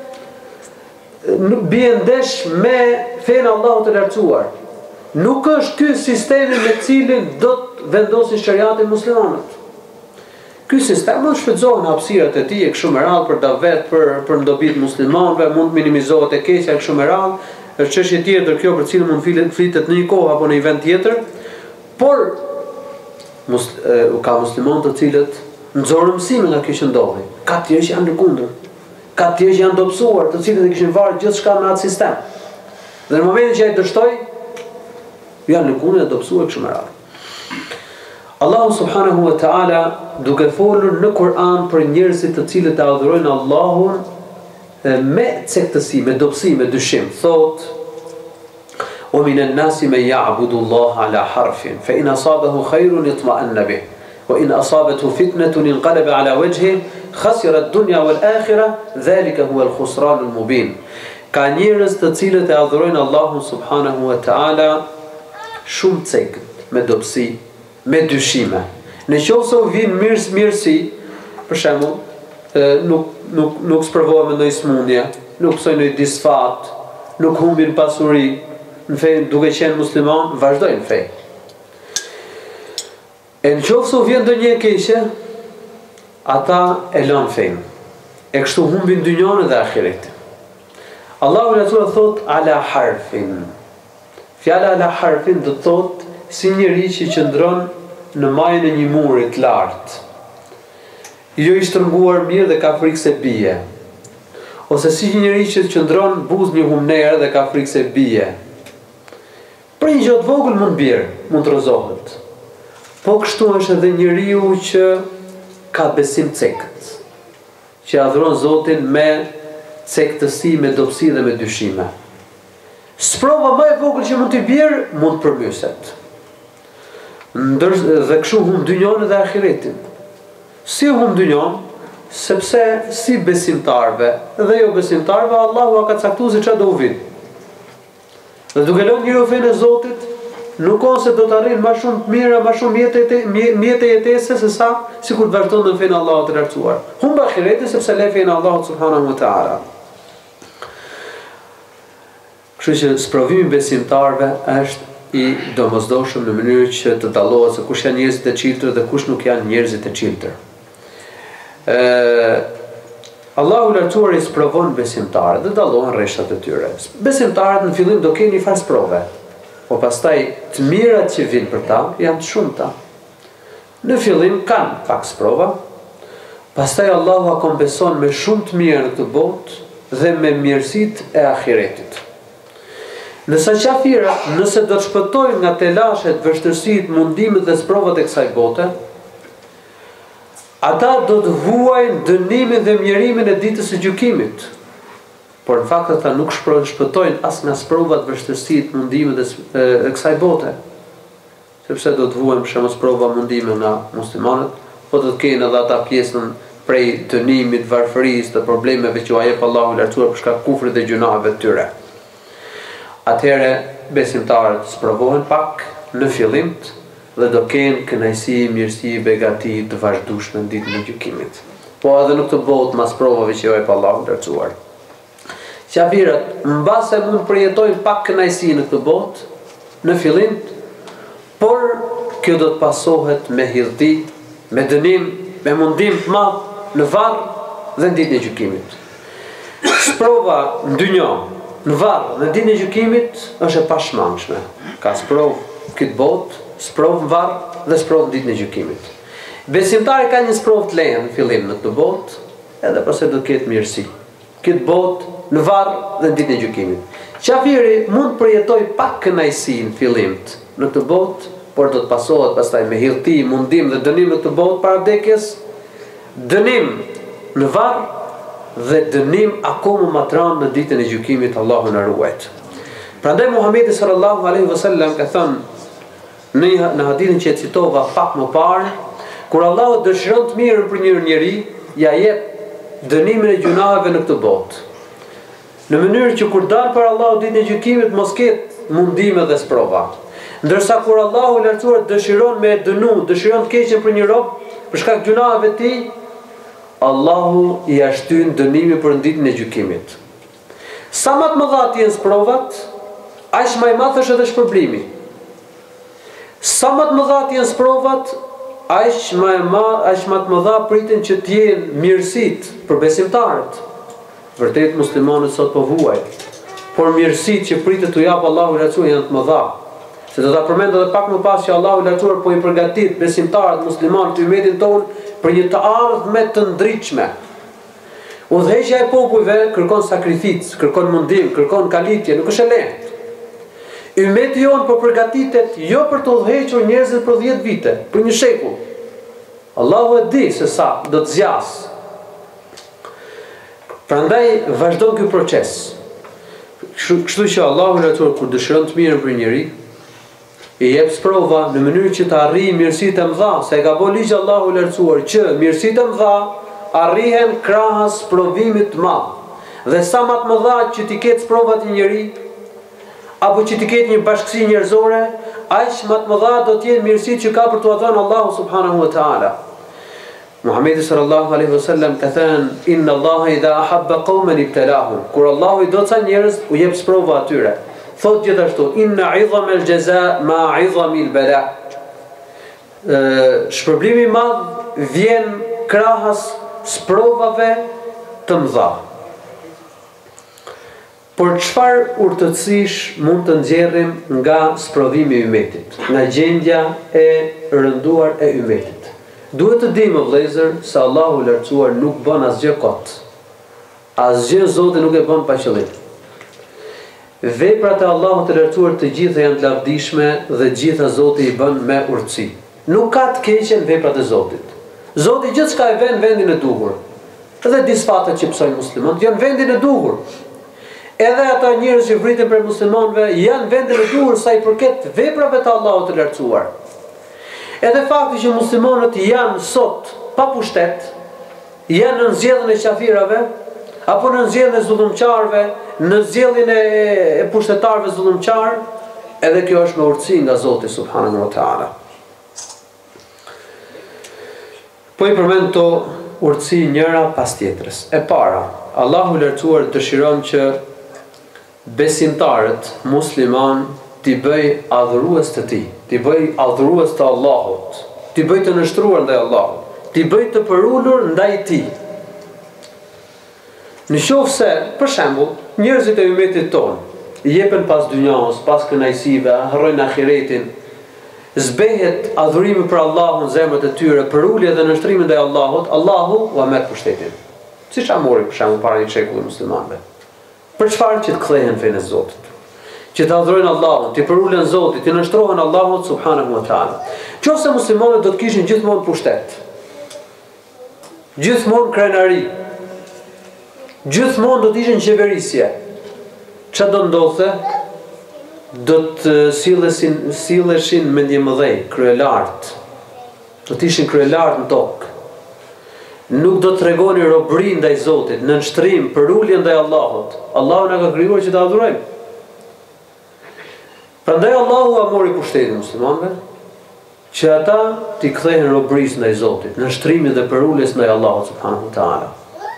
A: nuk bie ndesh me fenë e Allahut të lartësuar. Nuk është ky sistemi me cilin do të vendosin shariatin muslimanët. Ky sistem mund të shfrytëzohen hapësirat e tij e kështu me radhë për davet, për për ndobit muslimanëve, mund të minimizohet e keqja e kështu me radhë. Është çështje tjetër kjo për cilën mund flitet në një kohë apo në një vend tjetër, por mus, e, ka muslimanë të cilët nxorën mësime nga kjo që ndodhi. Ka të tjerë që janë në kundër. Ka të tjerë që janë dobësuar, të cilët e kishin varë gjithçka në atë sistem. Dhe në momentin që ai dështoi, janë në kundër e dobësuar kështu me radhë. Allahu subhanahu wa ta'ala duke folur në Kur'an për njerëzit të cilët e adhurojnë Allahun me cektësi, me dobësi, me dyshim, thot: "Wa minan nasi man ya'budu Allah ala harfin, fa in asabahu khairun itma'anna bih, wa in asabathu fitnatun inqalaba ala wajhihi, khasira ad-dunya wal akhirah, dhalika huwa al-khusran al-mubin." Ka njerëz të cilët e adhurojnë Allahun subhanahu wa ta'ala shumë cekët, me dobësi, me dyshime. Në qoftë se u vin mirë mirësi, për shembull, nuk nuk nuk sprovohen me ndonjë smundje, nuk psojnë ndonjë disfat, nuk humbin pasuri, në fe duke qenë musliman, vazhdojnë fe. E në qoftë se u vjen ndonjë e keqe, ata e lënë fen. E kështu humbin dynjan dhe ahiretin. Allahu Rasul thot ala harfin. Fjala ala harfin do të thot si njëri që qëndron në majën e një muri të lartë, jo i shtrënguar mirë dhe ka frikë se bie, ose si njëri që qëndron buzë një humner dhe ka frikë se bie. Për një gjë të vogël mund bjerë, mund të rëzohet. Po kështu është edhe njeriu që ka besim cekët, që adhuron Zotin me cektësi, me dobësi dhe me dyshime. Sprova më e vogël që mund të bjerë, mund të përmyset. Ndër, dhe kështu hum dynjan dhe ahiretin. Si hum dynjan? Sepse si besimtarve dhe jo besimtarve, Allahu ka caktuar se çfarë do u vinë. Dhe duke lënë njeriu fenë e Zotit, nuk ose do të arrijnë më shumë të mira, më shumë mjete mjete jetese se sa sikur të vazhdon në fenë Allahut të lartësuar. Humb ahiretin sepse le fenë Allahut subhanahu wa taala. Kështu që sprovimi besimtarëve është i domosdoshëm në mënyrë që të dallohet se kush janë njerëzit e çiltër dhe kush nuk janë njerëzit e çiltër. Ë Allahu lartësuar i sprovon besimtarët dhe dallohen rreshtat e tyre. Besimtarët në fillim do kenë një farë sprove, po pastaj të mirat që vinë për ta janë të shumta. Në fillim kanë pak sprova, pastaj Allahu akompenson me shumë të mirë në këtë botë dhe me mirësitë e ahiretit. Nëse qafirat, nëse do të shpëtojnë nga telashet, vështirësitë, mundimet dhe sprovat e kësaj bote, ata do të huajnë dënimin dhe mjerimin e ditës së gjykimit. Por në fakt ata nuk shpëtojnë as nga sprovat, vështirësitë, mundimet e, e kësaj bote. Sepse do të huajnë për shembull sprova, mundime nga muslimanët, po do të kenë edhe ata pjesën prej dënimit, varfërisë, të problemeve që u jep Allahu i lartësuar për shkak të kufrit dhe gjunaheve të tyre. Atëherë besimtarët sprovohen pak në fillim dhe do kenë kënaqësi, mirësi, begati të vazhdueshme në ditën e gjykimit. Po edhe në këtë botë mas provave që jep Allahu i lartësuar. Qafirat mbase mund përjetojnë pak kënaqësi në këtë botë në fillim, por kjo do të pasohet me hidhti, me dënim, me mundim të madh në varr dhe në ditën e gjykimit. Sprova në dynjë në varr në ditën e gjykimit është e pashmangshme. Ka sprovë këtë botë, sprovë në varr dhe sprovë në ditën e gjykimit. Besimtari ka një sprovë të lehtë në fillim në këtë botë, edhe pse do të ketë mirësi. Këtë botë, në varr dhe në ditën e gjykimit. Qafiri mund të përjetojë pak kënaqësi në fillim në këtë botë, por do të pasohet pastaj me hidhti, mundim dhe dënim në këtë botë para vdekjes, dënim në varr dhe dënim akoma më të rëndë në ditën e gjykimit. Allahu na ruajt. Prandaj Muhamedi sallallahu alaihi wasallam ka thënë në në hadithin që e citova pak më parë, kur Allahu dëshiron të mirën për një njeri, ja jep dënimin e gjunaheve në këtë botë. Në mënyrë që kur dal për Allahu ditën e gjykimit mos ketë mundime dhe sprova. Ndërsa kur Allahu i lartësuar dëshiron me dënu, dëshiron të keqen për një rob për shkak të gjunaheve të tij, Allahu i ashtyn dënimin për ditën e gjykimit. Sa më të mëdha të jenë sprovat, aq më i madh është edhe shpërblimi. Sa më të mëdha të jenë sprovat, aq më e madh, aq më të mëdha priten që të jenë mirësitë për besimtarët. Vërtet muslimanët sot po vuajnë, por mirësitë që pritet t'u jap Allahu i lartësuar janë të mëdha. Se do ta përmend edhe pak më pas që Allahu i lartësuar po i përgatit besimtarët muslimanë të ummetin tonë për një të ardhme të ndritshme. Udhëheqja e popujve kërkon sakrificë, kërkon mundim, kërkon kalitje, nuk është e lehtë. Ummeti jon po përgatitet jo për të udhëhequr njerëzit për dhjetë vite, për një shekull. Allahu e di se sa do të zjas. Prandaj vazhdon ky proces. Kështu që Allahu i lartësuar kur dëshiron të mirën për njëri, i jep sprova në mënyrë që të arrijë mirësitë e mëdha, se e ka bërë ligj Allahu i lartësuar që mirësitë e mëdha arrihen krahas provimit të madh. Dhe sa më të mëdha që ti ketë provat i njëri, apo që ti ketë një bashkësi njerëzore, aq më të mëdha do të jenë mirësitë që ka për t'u dhënë Allahu subhanahu wa taala. Muhamedi sallallahu alaihi wasallam ka thënë inna Allaha idha ahabba qauman ibtalahum. Kur Allahu i do ca njerëz, u jep sprova atyre. Thot gjithashtu inna idham al-jaza ma idhami al-bala. Shpërblimi i madh vjen krahas sprovave të mëdha. Por çfarë urtësish mund të nxjerrim nga sprovimi i ummetit, nga gjendja e rënduar e ummetit? Duhet të dimë vëllezër se Allahu i lartësuar nuk bën asgjë kot. Asgjë Zoti nuk e bën pa qëllim. Veprat e Allahut të lartësuar të gjitha janë të lavdishme dhe gjitha Zoti i bën me urtësi. Nuk ka të keqen veprat e Zotit. Zoti gjithçka e vën vendin e duhur. Edhe disfatet që psojnë muslimanët janë vendin e duhur. Edhe ata njerëz që vriten për muslimanëve janë vendin e duhur sa i përket veprave të Allahut të lartësuar. Edhe fakti që muslimanët janë sot pa pushtet, janë në zgjedhjen e qafirave, apo në zgjedhjen e zullumçarëve, në zgjedhjen e pushtetarëve zullumçar, Edhe kjo është me urtësi nga Zoti subhanahu wa taala. Po i përmend to urtësi njëra pas tjetrës. E para, Allahu i lartësuar dëshiron që besimtarët musliman t'i bëj adhurues të tij, t'i bëj adhurues të Allahut, t'i bëj të nështruar ndaj Allahut, t'i bëj të përulur ndaj tij. Në qoftë se, për shembull, njerëzit e ummetit tonë jepen pas dynjaos, pas kënaqësive, harrojnë ahiretin, zbehet adhurimi për Allahun në zemrat e tyre, përulje dhe nështrimi ndaj Allahut, Allahu ua merr pushtetin. Siç a mori për shembull para një shekulli muslimanëve. Për çfarë? Që të kthehen në fenë e Zotit, që të adhurojnë Allahun, të përulen Zotit, të nështrohen Allahut subhanahu wa taala. Qofse muslimanët do të kishin gjithmonë pushtet, gjithmonë krenari, gjithmonë do të ishin qeverisje, çfarë do ndodhte? Do të sillesin silleshin me një mëdhej, kryelart. Do të ishin kryelart në tokë. Nuk do të tregoni robëri ndaj Zotit, në nështrim, përulje ndaj Allahut. Allahu na ka krijuar që ta adhurojmë. Prandaj Allahu a mori pushtetin muslimanëve, që ata t'i kthehen robërisë ndaj Zotit, në nështrimin dhe përuljes ndaj Allahut subhanahu wa taala.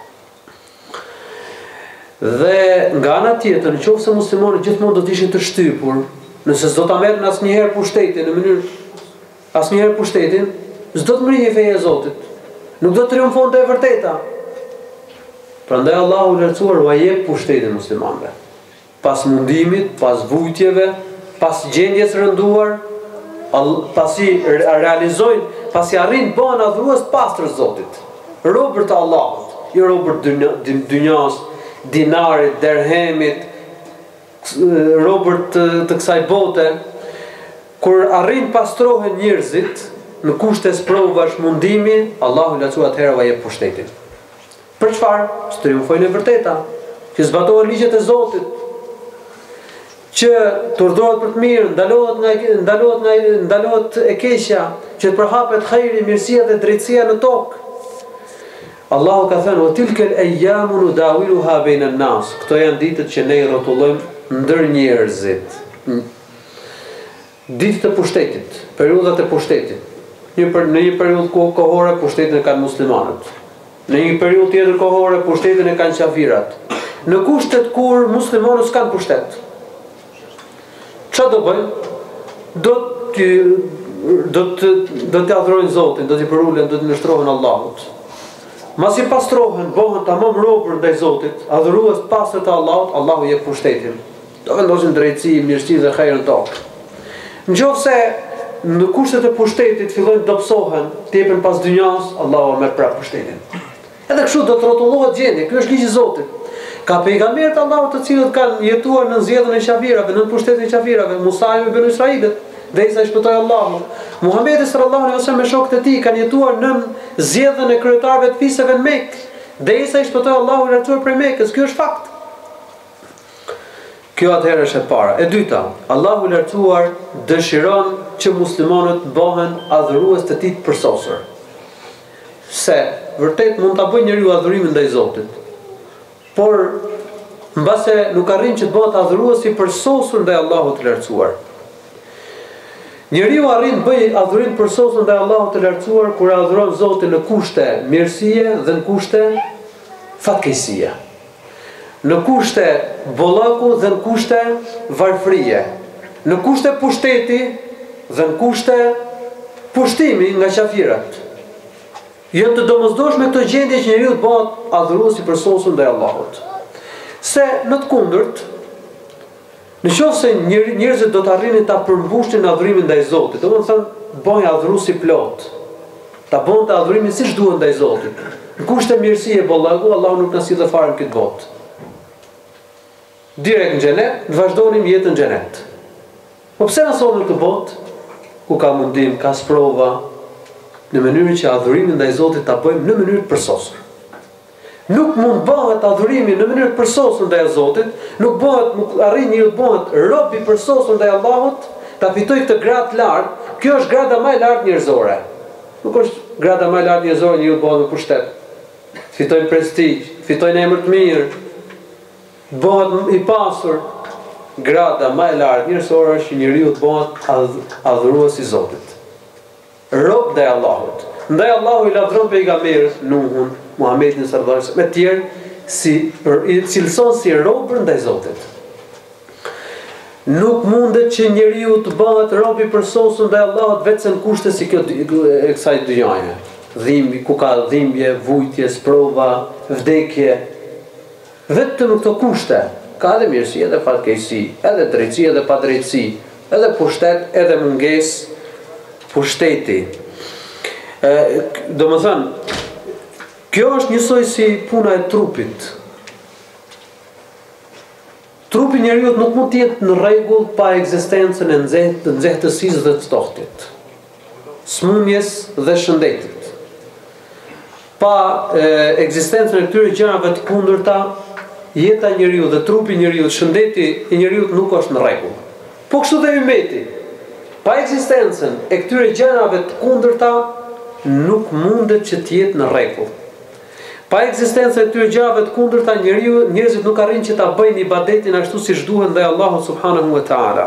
A: Dhe nga ana tjetër, nëse muslimanët gjithmonë do të ishin të shtypur, nëse s'do ta merrin asnjëherë pushtetin në mënyrë asnjëherë pushtetin, s'do të mrihej feja e Zotit. Nuk do të triumfonte e vërteta. Prandaj Allahu i lartësuar ua jep pushtetin muslimanëve. Pas mundimit, pas vujtjeve, pas gjendjes rënduar, pasi realizojnë, pasi arrin të bëhen adhurues të pastër Zotit, robër të Allahut, jo robër të dynjas, dinarit, derhemit, robër të, të kësaj bote. Kur arrin pastrohen njerëzit në kushte sprovash mundimi, Allahu i lartësuar atëherë ua jep pushtetin. Për çfarë? Që triumfojnë e vërteta, që zbatohen ligjet e Zotit, që të urdhërohet për të mirë, ndalohet nga ndalohet nga ndalohet e keqja, që të përhapet hajri, mirësia dhe drejtësia në tokë. Allahu ka thënë: "Wa tilka al-ayyamu nudawiluha bayna an-nas." Këto janë ditët që ne i rrotullojmë ndër njerëzit. Ditët e pushtetit, periudhat e pushtetit. Një për, në një periudhë kohore pushtetin e kanë muslimanët. Në një periudhë tjetër kohore pushtetin e kanë qafirat. Në kushtet kur muslimanët s'kan pushtet, çfarë do bëjnë? Do të do të do të adhurojnë Zotin, do t'i përulen, do të nështrohen Allahut. Masi pastrohen, bëhen tamam robër ndaj Zotit, adhurues të pastër të Allahut, Allahu jep pushtetin. Do vendosin drejtësi, mirësi dhe hajër në tokë. Nëse në kushtet e pushtetit fillojnë të dobësohen, të jepen pas dynjas, Allahu merr prapë pushtetin. Edhe kështu do të rrotullohet gjendja. Ky është ligji i Zotit. Ka pejgamberët e Allahut të cilët kanë jetuar në zgjedhjen e qafirave, në pushtetin e qafirave, Musa ibn Banu Israilit, derisa i shpëtoi Allahu. Muhamedi sallallahu alaihi wasallam me shokët e tij kanë jetuar në zgjedhjen e kryetarëve të fisëve në Mekë, derisa i shpëtoi Allahu i lartësuar prej Mekës. Ky është fakt. Kjo atëherë është e para. E dyta, Allahu i lartësuar dëshiron që muslimanët bëhen adhurues të tij të përsosur. Se vërtet mund ta bëjë njeriu adhurimin ndaj Zotit, por mbase nuk arrin që të bëhet adhurues i përsosur ndaj Allahut të lartësuar. Njeriu arrin të bëjë adhurim përsosur ndaj Allahut të lartësuar kur adhuron Zotin në kushte mirësie dhe në kushte fatkeqësie. Në kushte bollaku dhe në kushte varfërie. Në kushte pushteti dhe në kushte pushtimi nga qafirat. Jo të domosdoshme këto gjendje që njeriu të bëhet adhurues i përsosur ndaj Allahut. Se në të kundërt, nëse njerëzit do të arrinin ta përmbushin adhurimin ndaj Zotit, domethënë bëjnë adhurues i plot, ta bëjnë të adhurimin siç duhet ndaj Zotit. Në kushte mirësie e bollaku, Allahu nuk na sill fare në këtë botë. Direkt në xhenet, vazhdonim jetën në xhenet. Po pse na sonë në këtë botë ku ka mundim, ka sprova, në mënyrën që adhurimin ndaj Zotit ta bëjmë në mënyrë të përsosur. Nuk mund bëhet adhurimi në mënyrë të përsosur ndaj Zotit, nuk bëhet, nuk arrin njeriu të bëhet rob i përsosur ndaj Allahut, ta fitojë këtë gradë të lartë. Kjo është grada më e lartë njerëzore. Nuk është grada më e lartë njerëzore njeriu të bëhet me pushtet. Fitojnë prestigj, fitojnë emër të mirë, bëhet i pasur, grada më e lartë njerëzore është që njeriu të bëhet adhurues i Zotit. Rob ndaj Allahut. Ndaj Allahu i lavdron pejgamberët Nuhun, Muhamedit sallallahu alaihi wasallam, me tjerë si i cilëson si robër ndaj Zotit. Nuk mundet që njeriu të bëhet rob i përsosur ndaj Allahut vetëm në kushte si kjo e kësaj dynjaje. Dhimbje, ku ka dhimbje, vujtje, sprova, vdekje. Vetëm në këto kushte ka edhe mirësi, edhe fatkeqësi, edhe drejtësi, edhe padrejtësi, edhe pushtet, edhe mungesë pushteti. Do më thënë, kjo është njësoj si puna e trupit. Trupi njeriut nuk mund tjetë në rregull pa ekzistencën e nxehtësisë dhe të tohtit, smundjes dhe shëndetit. Pa ekzistencën e këtyre gjërave të kundërta, jeta e njeriut dhe trupi i njeriut, shëndeti i njeriut nuk është në rregull. Po kështu dhe ummeti, pa ekzistencën e këtyre gjërave të kundërta, nuk mundet që të jetë në rregull. Pa ekzistencën e këtyre gjërave të kundërta, njeriu, njerëzit nuk arrin që ta bëjnë ibadetin ashtu siç duhet ndaj Allahut subhanahu wa taala.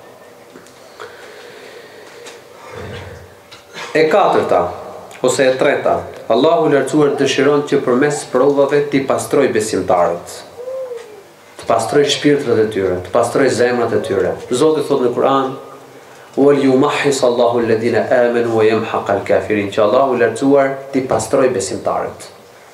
A: E katërta, ose e treta, Allahu i lartësuar dëshiron që përmes provave t'i pastroj besimtarët, të pastroj shpirtrat e tyre, të pastroj zemrat e tyre. Zoti thot në Kur'an: "Wal-yumahhis Allahu alladhina amanu wa yamhaqa al-kafirin", që Allahu i lartësuar t'i pastroj besimtarët.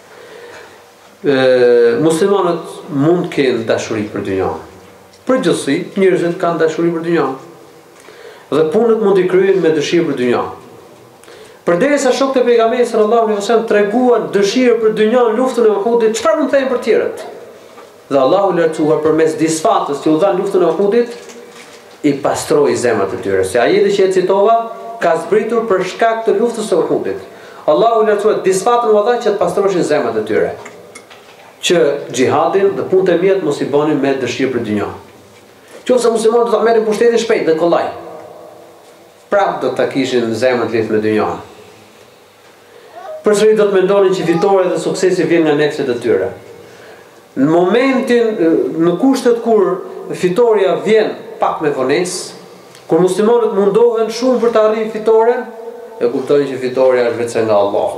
A: Muslimanët mund të kenë dashuri për dynjan. Përgjithësi, njerëzit kanë dashuri për dynjan. Dhe punët mund t'i kryejnë me dëshirë për dynjan. Përderisa shokët e pejgamberit sallallahu alaihi wasallam treguan dëshirë për dynjan në luftën e Uhudit, çfarë mund të thënë për tjerët? Dhe Allahu i lartësuar përmes disfatës që u dha në luftën e Uhudit, i pastroi zemrat e tyre. Se ajeti që e citova ka zbritur për shkak të luftës së Uhudit. Allahu i lartësuar disfatën u dha që të pastroshin zemrat e tyre, që xhihadin dhe punët e mira mos i bënin me dëshirë për dynjan. Qofse muslimanët do ta merrin pushtetin shpejt dhe kollaj, prap do ta kishin zemrën lidhur me dynjan. Përsëri do të mendonin që fitoria dhe suksesi vjen nga nefset e tyre. Në momentin, në kushtet kur fitoria vjen pak me vonesë, kur muslimanët mundohen shumë për të arritur fitoren, e kuptojnë që fitoria është vetëm nga Allahu.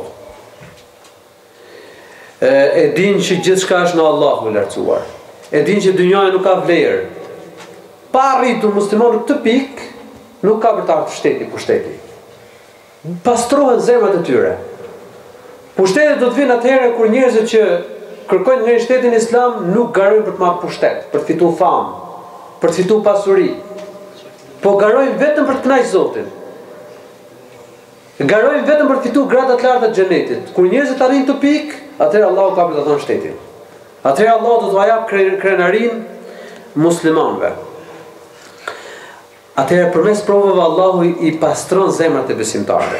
A: E, e din që gjithçka është nga Allahu i lartësuar. E din që dynjaja nuk ka vlerë. Pa arritur muslimanët këtë pikë, nuk ka për të ardhur shteti pushteti. Pastrohen zemrat e tyre. Pushtetet do të vinë atëherë kur njerëzit që kërkojnë nga shtetin islam nuk garojnë për të marrë pushtet, për të fituar famë, për të fituar pasuri, po garojnë vetëm për të kënaqur Zotin. Garojnë vetëm për të fituar gradat e larta të xhenetit. Kur njerëzit arrin këtë pikë, atëherë Allahu ka për të dhënë shtetin. Atëherë Allahu do t'u jap krenarin muslimanëve. Atëherë përmes provave Allahu i pastron zemrat e besimtarëve.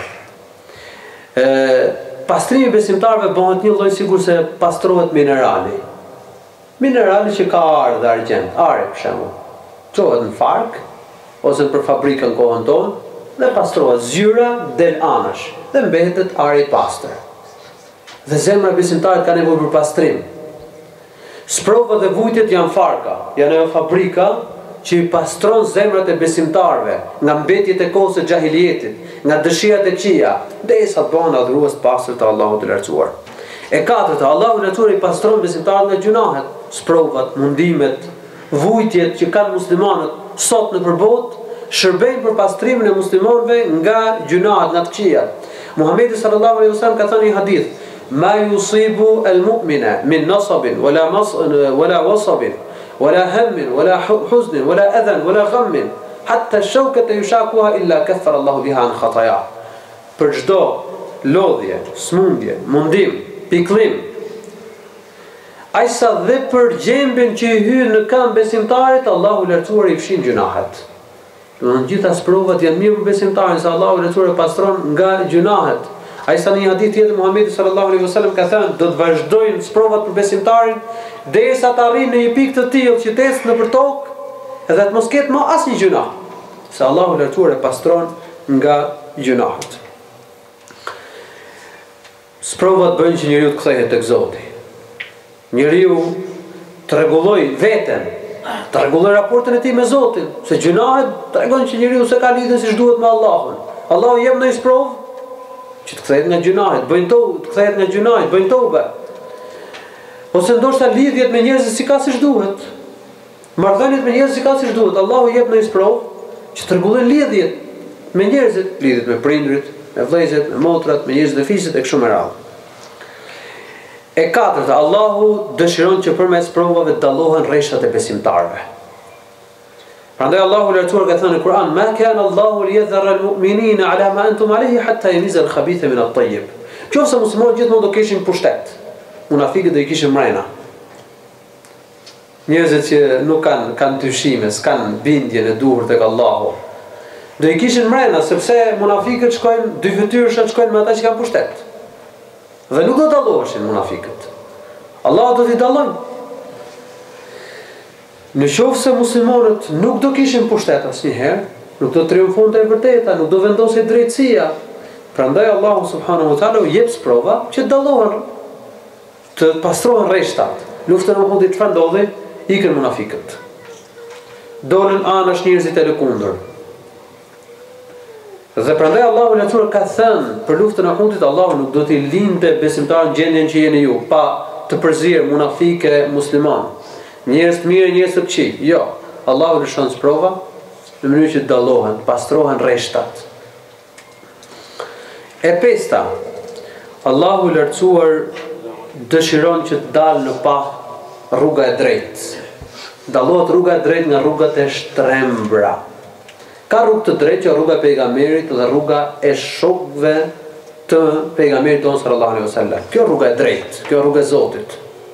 A: Ë Pastrimi i besimtarëve bëhet një lloj sikur se pastrohet minerali. Minerali që ka arë dhe argjend, are për shembull, çohet në fark ose për fabrikën kohën tonë dhe pastrohet, zyra del anash dhe mbetet are i pastër. Dhe zemra e besimtarit ka nevojë për pastrim. Sprova dhe vujtjet janë farka, janë ajo fabrika që i pastron zemrat e besimtarëve nga mbetjet e kohës së xahilietit, nga dëshirat e këqija, derisa të bëhen adhurues të pastër të Allahut të lartësuar. E katërta, Allahu i lartësuar i pastron besimtarët nga gjunahet, sprovat, mundimet, vujtjet që kanë muslimanët sot në përbot, shërbejnë për pastrimin e muslimanëve nga gjunahet, nga të këqijat. Muhamedi sallallahu alaihi wasallam ka thënë një hadith: "Ma yusibu al-mu'mina min nasabin wala mas wala wasabin wala hammin wala huznin wala adhan wala ghammin hatta ash-shawkata yushakuha illa kaffara Allahu biha an khataya." Për çdo lodhje, smundje, mundim, pikëllim, ai sa dhe për gjembin që i hyn në këmbë besimtarit, Allahu i lartësuar i fshin gjunahet. Do të gjitha sprovat janë mirë për besimtarin, se Allahu i lartësuar e pastron nga gjunahet. Ai sa në një hadith tjetër Muhamedi sallallahu alaihi wasallam ka thënë, do të vazhdojnë sprovat për besimtarin derisa të arrijnë në një pikë të tillë që të ecë nëpër tokë edhe të mos ketë më asnjë gjuna, se Allahu i lartësuar e pastron nga gjunahet. Sprovat bëjnë që njeriu të kthehet tek Zoti. Njeriu të rregulloj veten, Të rregulloj raportin e tij me Zotin, se gjunahet tregon që njeriu se ka lidhje siç duhet me Allahun. Allahu jep ndonjë provë që të kthehet nga gjunahet, bëjnë to, të kthehet nga gjunahet, bëjnë tobe. Ose ndoshta lidhjet me njerëzit si ka siç duhet. Marrëdhëniet me njerëzit si ka siç duhet. Allahu jep ndonjë provë që të rregullojë lidhjet me njerëzit, lidhjet me prindrit, me vëllezërit, me motrat, me njerëzit e fisit e kështu me radhë. E katërta, Allahu dëshiron që përmes provave të dallohen rreshtat e besimtarëve. Prandaj Allahu lartuar ka thënë në Kur'an: "Ma kana Allahu liyadhara al-mu'minina 'ala ma antum alayhi hatta yamiza al-khabitha min at-tayyib." Qofse muslimanët gjithmonë do kishin pushtet, munafiqët do i kishin mrena. Njerëzit që nuk kanë kanë dyshime, s'kan bindjen e duhur tek Allahu, do i kishin mrena sepse munafiqët shkojnë dy fytyrëshat shkojnë me ata që kanë pushtet. Dhe nuk do të dalloheshin munafiqët. Allah do t'i dallojë. Në qoftë se muslimanët nuk do kishin pushtet asnjëherë, nuk do triumfonte e vërteta, nuk do vendosej drejtësia. Prandaj Allahu subhanahu wa taala u jep sprova që të dallohen, të pastrohen rreshtat. Luftën e Uhudit çfarë ndodhi? Ikën munafiqët. Dolën anash njerëzit e lëkundur. Dhe prandaj Allahu lartuar ka thënë për luftën e Uhudit, Allahu nuk do t'i lindte besimtarë në gjendjen që jeni ju, pa të përzier munafike musliman. Njerëz të mirë, njerëz të këqij. Jo, Allahu lëshon sprova në mënyrë që të dallohen, pastrohen rreshtat. E pesta, Allahu lartësuar dëshiron që të dalë në pa rruga e drejtë. Dallohet rruga e drejtë nga rrugat e shtrembra. Ka rrugë të drejtë që rruga e pejgamberit dhe rruga e shokëve të pejgamberit tonë sallallahu alaihi wasallam. Kjo rruga e drejtë, kjo rruga e Zotit.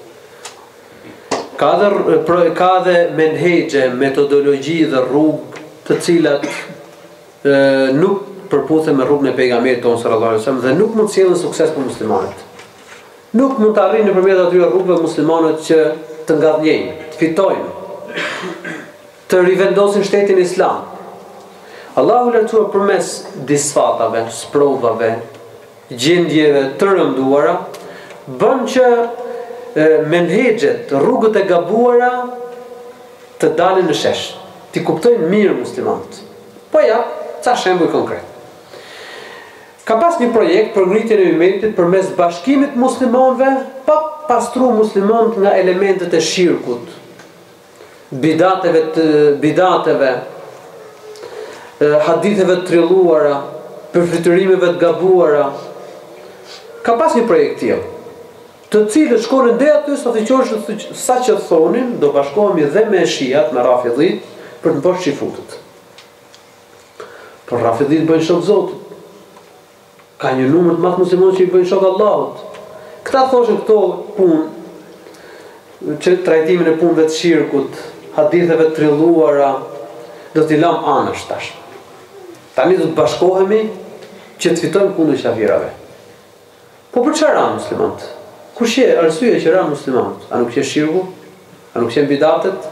A: Ka dhe, ka dhe menhegje, metodologji dhe rrugë të cilat e, nuk përputhen me rrugën e pejgamberit tonë sallallahu alaihi wasallam dhe nuk mund të sjellin sukses për muslimanët. Nuk mund të arrijnë nëpërmjet atyre rrugëve muslimanët që të ngadhnjejnë, të fitojnë, të rivendosin shtetin islam. Allahu lartuar përmes disfatave, sprovave, gjendjeve të rënduara, bën që menhexhet, rrugët e gabuara të dalin në shesh, të kuptojnë mirë muslimanët. Po ja, ca shembuj konkret. Ka pas një projekt për ngritjen e umetit përmes bashkimit muslimanëve, pa pastruar muslimanët nga elementet e shirkut, bidateve të bidateve, haditheve të trilluara, përfrytërimeve të gabuara. Ka pas një projekt tillë, të cilët shkonin deri aty sa të qosh sa që thonin, do bashkohemi dhe me shiat, me rafidhit, për të bërë çifutët. Por rafidhit bëjnë shok Zotit. Ka një numër të madh muslimanë që i bëjnë shok Allahut. Këta thoshin këto punë, që trajtimin e punëve të shirkut, haditheve të trilluara, do t'i lam anash tash. Tani do të bashkohemi që të fitojmë kundër kafirëve. Po për çfarë ranë muslimanët? Kush je arsyeja që ranë muslimanët? A nuk është shirku? A nuk janë bidatet?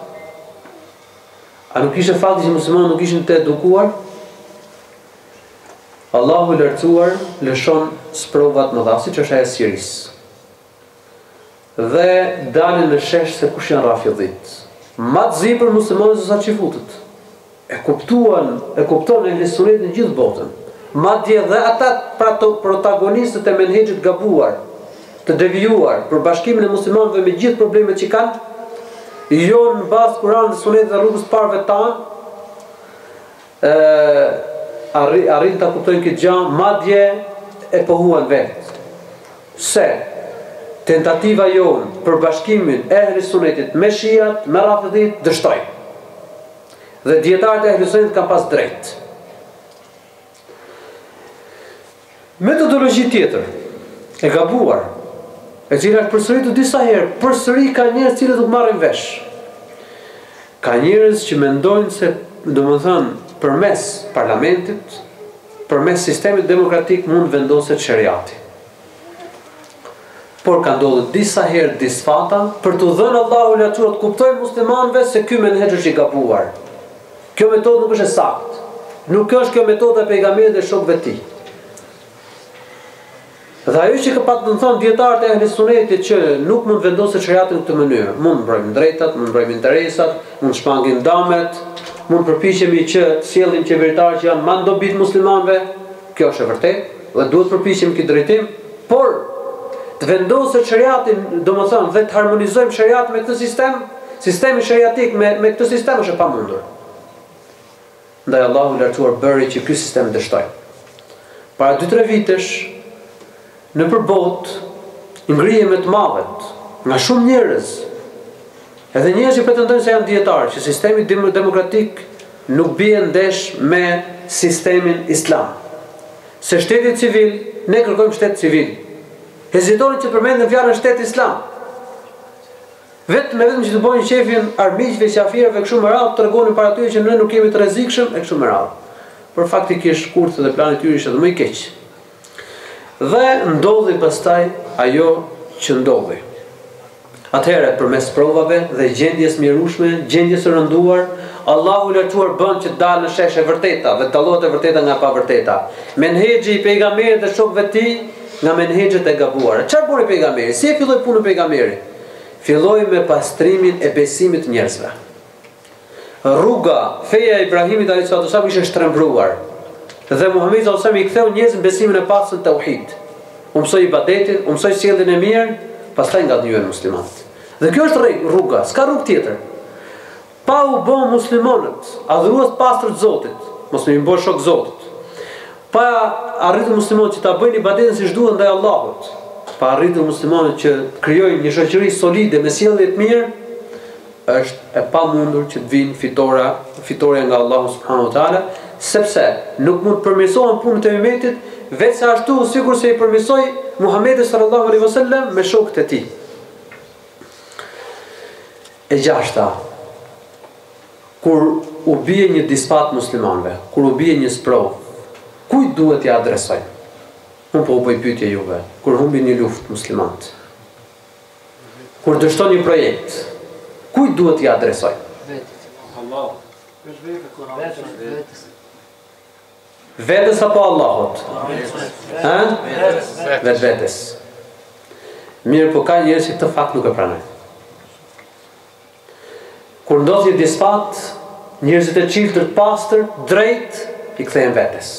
A: A nuk ishte fakti që muslimanët nuk ishin të edukuar? Allahu lartësuar lëshon sprovat më dha, siç është ajo e Sirisë. Dhe dalin në shesh se kush janë rafidhit. Ma të zi për muslimanët se sa çifutët. E kuptuan, e kupton e Sunet në gjithë botën. Madje dhe ata protagonistët e menhexhit gabuar, të devijuar për bashkimin e muslimanëve me gjithë problemet që kanë, jo në bazë Kur'anit dhe Sunetit dhe rrugës së parëve tanë, arrin arri ta kuptojnë këtë gjë, madje e pohuan vetë. Se tentativa jonë për bashkimin e Ehli Sunetit me shiat, me rafidhit, dështoi. Dhe dietarët e Ehli Sunetit kanë pas drejt. Metodologji tjetër e gabuar, e cila është përsëritur disa herë, përsëri ka njerëz që nuk marrin vesh. Ka njerëz që mendojnë se, domethënë, përmes parlamentit, përmes sistemit demokratik mund vendoset shariati. Por ka ndodhur disa herë disfata për të dhënë Allahu lartësuar të kuptojnë muslimanëve se ky menhexh është i gabuar. Kjo metodë nuk është e saktë. Nuk është kjo metoda e pejgamberit dhe shokëve të tij. Dhe ajo që ka patë të thonë dietarët e Ahlis Sunetit që nuk mund vendoset shariati në këtë mënyrë. Mund mbrojmë drejtat, mund mbrojmë interesat, mund shpangim damet, mund përpiqemi që të sjellim qeveritarë që janë më dobit muslimanëve. Kjo është e vërtetë dhe duhet përpiqemi këtë drejtim, por të vendoset shariati, domethënë, dhe të harmonizojmë shariatin me këtë sistem, sistemi shariatik me me këtë sistem është e pamundur. Ndaj Allahu i lartësuar bëri që ky sistem dështoj. Para dy tre vitesh në përbot ngrije me të madhet nga shumë njerëz, edhe njerëz që pretendojnë se janë dietarë, që sistemi demokratik nuk bie ndesh me sistemin islam. Se shteti civil, ne kërkojmë shtet civil. Hezitonin që përmendën fjalën shtet islam. Vetëm me vetëm që të bojnë qefin armiqve, qafirëve, kështu me radhë, tregonin para tyre që ne nuk jemi të rrezikshëm e kështu me radhë. Por faktikisht kurthë dhe plani i tyre ishte edhe më i keq. Dhe ndodhi pastaj ajo që ndodhi. Atëherë përmes provave dhe gjendjes mjerueshme, gjendjes së rënduar, Allahu i lartësuar bën që të dalë në shesh e vërteta dhe të dallohet e vërteta nga pa vërteta. Menhexhi i pejgamberit dhe shokëve të tij nga menhexhet e gabuara. Çfarë bëri pejgamberi? Si e filloi punën pejgamberi? Filloi me pastrimin e besimit të njerëzve. Rruga, feja e Ibrahimit alayhis salam ishte shtrembruar. Dhe Muhamedi sallallahu alaihi wasallam i ktheu njerëzit besimin e pastër tauhid. U mësoi ibadetin, u mësoi sjelljen e mirë, pastaj ngadhnyen muslimanët. Dhe kjo është rruga, s'ka rrugë tjetër. Pa u bë muslimanët, adhurues pastër të Zotit, mos më bëj shok Zotit. Pa arritur muslimanët që ta bëjnë ibadetin siç duhet ndaj Allahut. Pa arritur muslimanët që krijojnë një shoqëri solide me sjellje të mirë, është e pamundur që të vinë fitora, fitoria nga Allahu subhanahu wa taala, sepse nuk mund të përmirësohen punët e umetit veç sa ashtu sikur se i përmirësoi Muhamedi sallallahu alaihi wasallam me shokët e tij. E gjashta, kur u bie një dispat muslimanëve, kur u bie një sprov, kujt duhet t'i adresojnë? Unë po u bëj pyetje juve, kur humbin një luftë muslimanët, kur dështon një projekt, kujt duhet t'i adresojnë?
B: Allah.
A: Vetës apo Allahut? Ha? Vetë vetës. Mirë, po ka njerëz që këtë fakt nuk e pranojnë. Kur ndodh një dispat, njerëzit e çiltër të pastër, drejt, i kthehen vetes.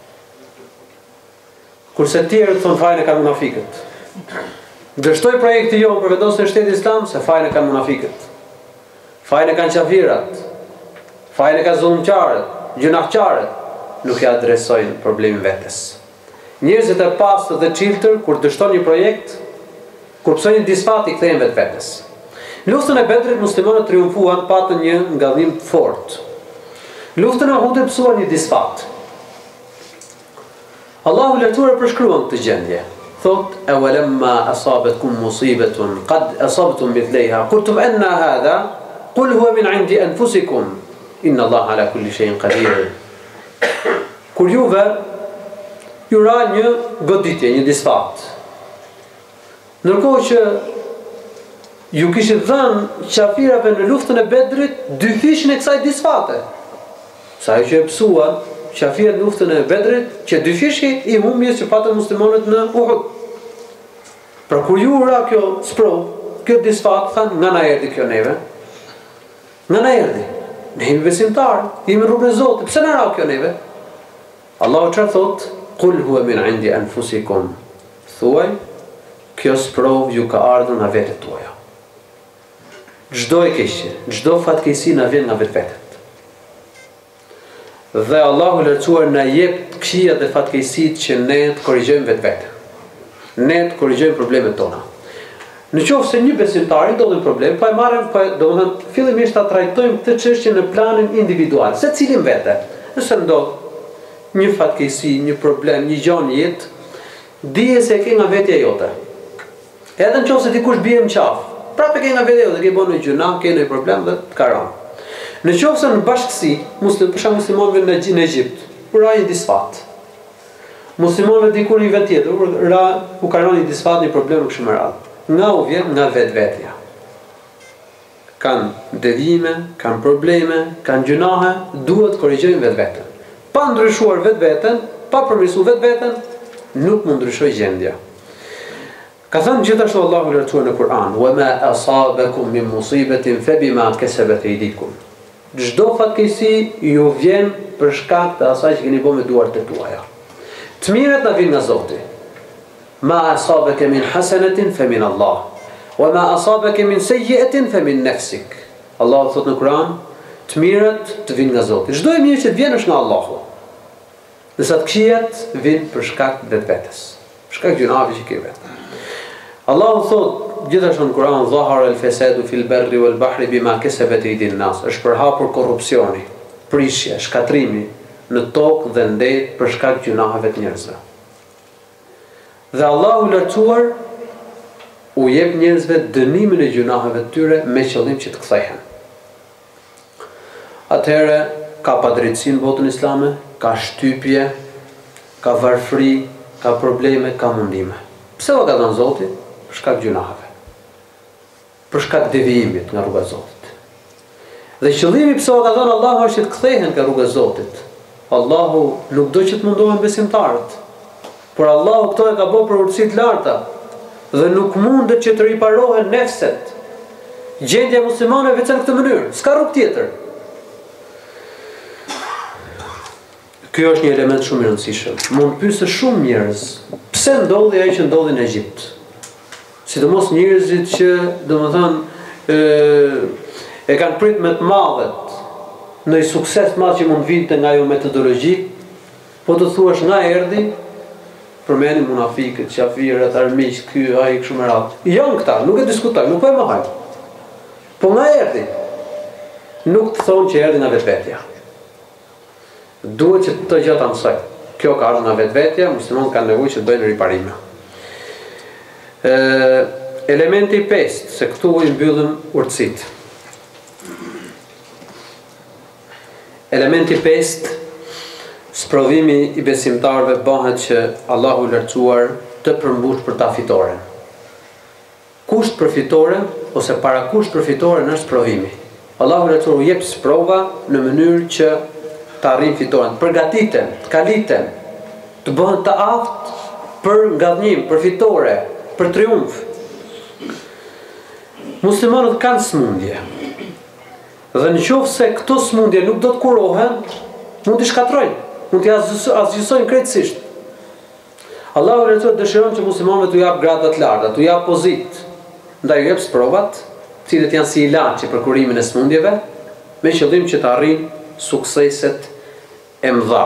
A: Kurse të tjerët thonë fajin e kanë munafikët. Dështoj projekti jonë për vendosjen e shtetit islam se fajin e kanë munafikët. Fajin e kanë qafirat. Fajin e kanë zullumqarët, gjunaqarët, nuk ja adresojnë problemin vetes. Njerëzit e pastër dhe çiltër kur dështon një projekt, kur psojnë një dispat, i kthehen vetvetes. Luftën e Bedrit muslimanët triumfuan, patën një ngadhim të fortë. Luftën e Uhudit psuan një dispat. Allahu lartësuar përshkruan këtë gjendje. Thot: "Awalamma asabatkum musibatun qad asabtum mithlaiha qultum anna hadha qul huwa min 'indi anfusikum inna Allaha ala kulli shay'in qadir." Kur juve ju ra një goditje, një disfat, ndërkohë që ju kishit dhënë qafirave në luftën e Bedrit dy fishin e kësaj disfate. Sa ajo që e psuan qafirët në luftën e Bedrit, që dy fishi i humbjes që patën muslimanët në Uhud. Pra kur ju ra kjo sprov, kjo disfat, thanë, nga na erdhi kjo neve? Nga na erdhi? Ne jemi besimtarë, jemi rrugën e Zotit, pse na ra kjo neve? Allahu çfarë thot? Qul huwa min 'indi anfusikum. Thuaj, kjo sprov ju ka ardhur nga vetët tuaja. Çdo e keqje, çdo fatkeqësi na vjen nga vetvetet. Dhe Allahu lartësuar na jep këqijat dhe fatkeqësitë që ne të korrigjojmë vetveten. Ne të korrigjojmë problemet tona. Në qoftë se një besimtar i ndodhin problem, po e marrim, po domethënë fillimisht ta trajtojmë këtë çështje në planin individual, secilin vete. Nëse ndodh një fatkeqësi, një problem, një gjë në jetë, dije se e ke nga vetja jote. Edhe nëse dikush bie në qaf, prapë ke nga vetja jote, ke bënë një gjuna, ke një problem dhe të ka rënë. Në qoftë se në bashkësi, muslim, për shembull muslimanëve në, në Egjipt, u ra një disfat. Muslimanëve diku në një vend tjetër, ra u ka rënë një disfat, një problem kështu me radhë. Nga u vjen nga vetvetja. Kan devijime, kanë probleme, kanë gjunahe, duhet të korrigjojnë vetveten. Pa ndryshuar vetveten, pa përmirësuar vetveten, nuk mund ndryshoj gjendja. Ka thënë gjithashtu Allahu i lartësuar në Kur'an: "Wa ma asabakum min musibatin fa bima kasabat aydikum." Çdo fatkeqësi ju vjen për shkak të asaj që keni bërë me duart e tuaja. Të mirët na vijnë nga Zoti. Ma asabaka min hasanatin fa min Allah, wa ma asabaka min sayyi'atin fa min nafsik. Allahu thot në Kur'an, të mirët të vinë nga Zoti. Çdo e mirë që të vjen është nga Allahu. Ndërsa të këqijat vijnë për shkak të vetvetes, për shkak të gjunave që ke vetë. Allahu thot gjithashtu në Kur'an: "Dhahara al-fasadu fil barri wal bahri bima kasabat aydin nas." Është përhapur korrupsioni, prishja, shkatrimi në tokë dhe në det për shkak të gjunaheve të njerëzve. Dhe Allahu i lartësuar u jep njerëzve dënimin e gjunaheve të tyre me qëllim që të kthehen. Atëherë ka padrejtësi në botën islame, ka shtypje, ka varfëri, ka probleme, ka mundime. Pse o ka dhënë Zoti? Për shkak të gjunaheve, për shkak devijimit nga rruga e Zotit. Dhe qëllimi pse o ka dhënë Allahu është që të kthehen nga rruga e Zotit. Allahu nuk do që të mundohen besimtarët, por Allahu këto e ka bërë për urtësi të larta dhe nuk mundet që të riparohen nefset. Gjendja e muslimanëve veçan në këtë mënyrë, s'ka rrugë tjetër. Ky është një element shumë i rëndësishëm. Mund pyesë shumë njerëz, pse ndodhi ajo që ndodhi në Egjipt? Sidomos njerëzit që, domethënë, e, e kanë prit me të madhet në një sukses të madh që mund vinte nga ajo metodologji, po të thuash nga erdhi, përmendin munafikët, qafirët, armiqt, ky, ai, kështu me radhë. Janë këta, nuk e diskutoj, nuk po e mohoj. Po nga erdhi, nuk të thonë që erdhi nga vetvetja. Duhet që të gjata mësoj. Kjo ka ardhur nga vetvetja, muslimanët kanë nevojë që të bëjnë riparime. E, elementi i pestë, se këtu i mbyllim urtësitë. Elementi i pestë, sprovimi i besimtarëve bëhet që Allahu i lartësuar të përmbush për ta fitoren. Kusht për fitoren ose para kusht për fitoren është sprovimi. Allahu i lartësuar u jep sprova në mënyrë që të arrijnë fitoren, të përgatiten, të kaliten, të bëhen të aftë për ngadhnim, për fitore, për triumf. Muslimanët kanë smundje. Dhe në qoftë se këto smundje nuk do të kurohen, mund t'i shkatrojnë, mund t'i asgjësojnë krejtësisht. Allahu i lartësuar dëshiron që muslimanëve t'u jap grada të larta, t'u jap pozitë, ndaj u jep sprovat, të cilët janë si ilaçi për kurimin e smundjeve, me qëllim që të arrijnë sukseset e mëdha.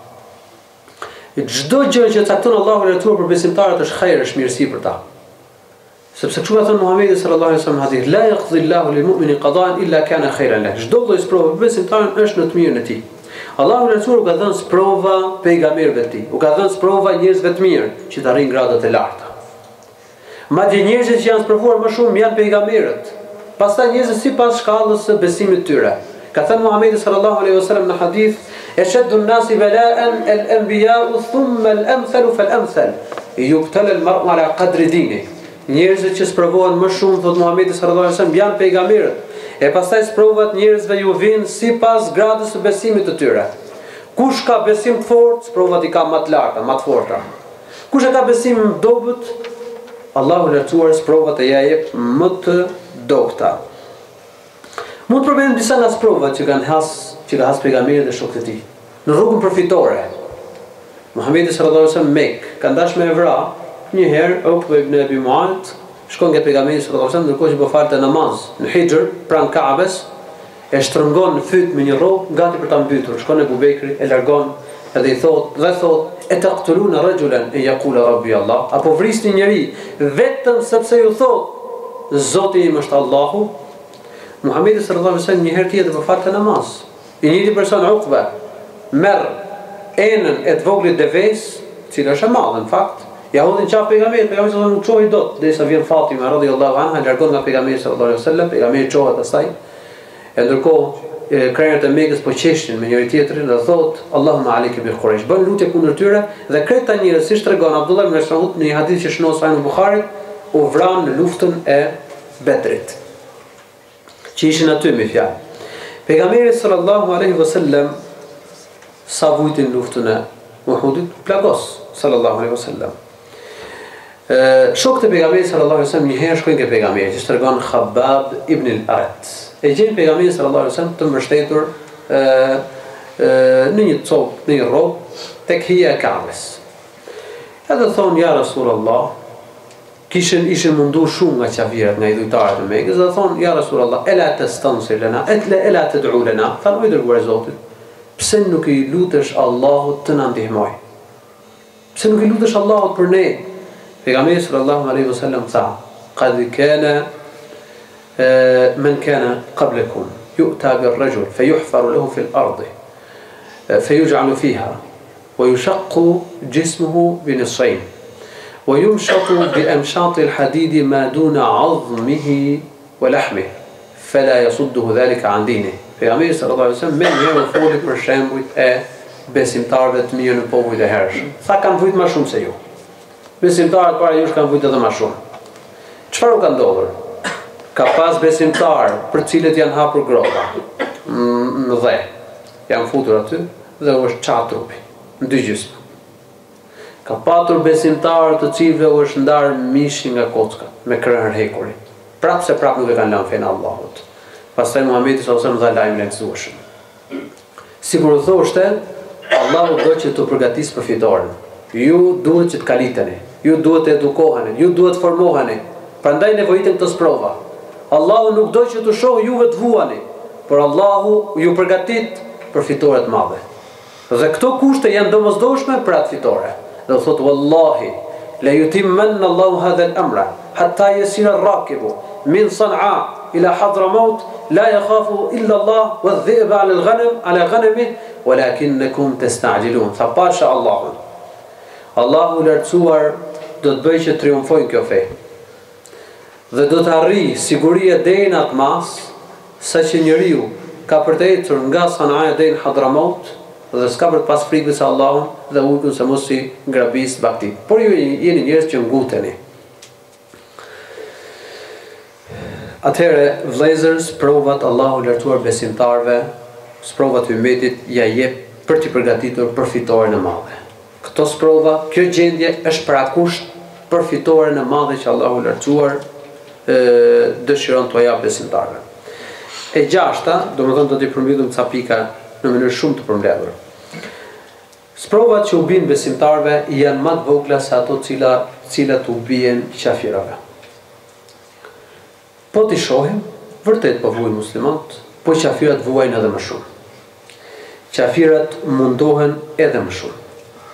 A: Çdo gjë që cakton Allahu i lartësuar për besimtarët është hajër, është mirësi për ta. Sepse kështu ka thënë Muhamedi sallallahu alaihi wasallam hadith: "La yaqdi Allahu lil mu'mini qada'an illa kana khayran lahu." Çdo lloj sprovë për besimtarin është në të mirën e tij. Allahu i lartësuar u ka dhënë sprova pejgamberëve të tij, u ka dhënë sprova njerëzve të mirë që të arrijnë gradat e larta. Madje njerëzit që janë sprovuar më shumë janë pejgamberët. Pastaj njerëzit sipas shkallës së besimit të tyre. Ka thënë Muhamedi sallallahu alaihi wasallam në hadith: "Ashaddu an-nasi bala'an al-anbiya'u thumma al-amthalu fal-amthal. Yubtala al-mar'u ala qadri dinihi." Njerëzit që sprovohen më shumë, thot Muhamedi sallallahu alaihi wasallam, janë pejgamberët. E pastaj sprovat njerëzve ju vijnë sipas gradës së besimit të tyre. Kush ka besim të fortë, sprovat i ka më të larta, më të forta. Kush e ka besim dobët, Allahu i lartësuar sprovat e ja jep më të dobta. Mund të përmendim disa nga sprovat që kanë has, që ka has pejgamberët dhe shokët e tij. Në rrugën përfitore, Muhamedi sallallahu alaihi wasallam Mek ka dashur me vra një herë Uqba ibn Abi Mu'ayt, shkon nga pejgamberi sallallahu alaihi wasallam ndërkohë që po falte namaz në Hijr pranë Kaabes, e shtrëngon në fyt me një rrogë gati për ta mbytur. Shkon Ebu Bekri, e largon edhe i thot, dhe thot: "E taqtuluna rajulan an yaqula rabbi Allah?" Apo vrisni njëri vetëm sepse ju thot Zoti im është Allahu? Muhamedi sallallahu alaihi wasallam një herë tjetër po falte namaz. I njëjti person Uqba merr enën e të voglit deves, cila është e madhe në fakt. Ja hodhin qaf pejgamberit, pejgamberi sallallahu alaihi wasallam nuk çohej dot, derisa vjen Fatima radhiyallahu anha, largon nga pejgamberi sallallahu alaihi wasallam, pejgamberi çohet asaj. E ndërkohë krejnët e Mekës po qeshtin me njëri tjetrin dhe thot: "Allahumma alike bi Quraysh." Bën lutje kundër tyre dhe këta njerëz, siç tregon Abdullah ibn Mas'ud në një hadith që shënon Sahih Buhari, u vranë në luftën e Bedrit. Që ishin aty me fjalë. Pejgamberi sallallahu alaihi wasallam sa vujtin luftën e Uhudit, plagos sallallahu alaihi wasallam. Shokët e pejgamberit sallallahu alaihi wasallam një herë shkojnë ke pejgamberi, që tregon Khabbab ibn al-Arat. E gjejnë pejgamberin sallallahu alaihi wasallam të mbështetur në një copë, në një rrobë tek hija e Ka'bes. Edhe thonë ja Rasulullah, kishin ishin mundu shumë nga qafirat, nga idhujtarët e Mekës, dhe thonë ja Rasulullah, ela tastansir lana, etle ela tad'u lana, thanë oj dërguar e Zotit, pse nuk i lutesh Allahut të na ndihmoj? Pse nuk i lutesh Allahut për ne? Pejgamberi sallallahu alaihi wasallam tha: "Qad kana man kana qablakum yu'ta bir-rajul fayuhfaru lahu fi al-ard fayuj'alu fiha wa yushaqqu jismuhu bi-nisfayn wa yumshatu bi-amshat al-hadid ma duna 'azmihi wa lahmihi fala yasudduhu dhalika 'an dinihi." Pejgamberi sallallahu alaihi wasallam më njëherë foli për shembujt e besimtarëve të mirë në popujt e hershëm. Tha kanë vujt më shumë se ju. Besimtarët para jush kanë vujtë edhe më shumë. Çfarë u ka ndodhur? Ka pas besimtarë për cilët janë hapur grova në dhe, janë futur aty dhe u është çat trupi, në dy gjysmë. Ka patur besimtarë të cilëve u është ndarë mishi nga kocka, me krahër hekuri. Prapë se prapë nuk e kanë lënë fenë Allahut. Pastaj Muhamedi sallallahu alaihi wasallam dha lajmin e gëzueshëm. Sigur thoshte, Allahu do që të përgatisë për fitoren. Ju duhet që të kaliteni, ju duhet të edukoheni, ju duhet të formoheni. Prandaj nevojiten këto sprova. Allahu nuk do që të shohë juve të vuani, por Allahu ju përgatit për fitore të madhe. Dhe këto kushte janë domosdoshme për atë fitore. Dhe thotë wallahi, la yutimmanna Allahu hadha al-amra hatta yasira ar-rakibu min San'a ila Hadramaut la yakhafu illa Allah wa adh-dhi'ba 'ala al-ghanam 'ala ghanamihi walakinnakum tasta'jilun. Tha pasha Allahun. Allahu lartësuar do të bëjë që triumfojnë kjo fe. Dhe do të arrijë siguria deri në atë mas, sa që njeriu ka për të ecur nga Sana'a deri në Hadramaut dhe s'ka për të pas frikë se Allahun dhe ujkun se mos i ngrabis baktit. Por ju jeni njerëz që nguteni. Atëherë vëllezër, provat Allahu lartësuar besimtarve, sprovat e ummetit ja jep për të përgatitur për fitoren e madhe. Këto sprova, kjo gjendje është parakusht për fitoren e madhe që Allahu lartësuar dëshiron t'u jap besimtarëve. E gjashta, domethënë do t'i përmbyllim ca pika në mënyrë shumë të përmbledhur. Sprovat që u bin besimtarëve janë më të vogla se ato cila, cilat u bien qafirave. Po t'i shohim, vërtet po vuajnë muslimanët, po qafirat vuajnë edhe më shumë. Qafirat mundohen edhe më shumë.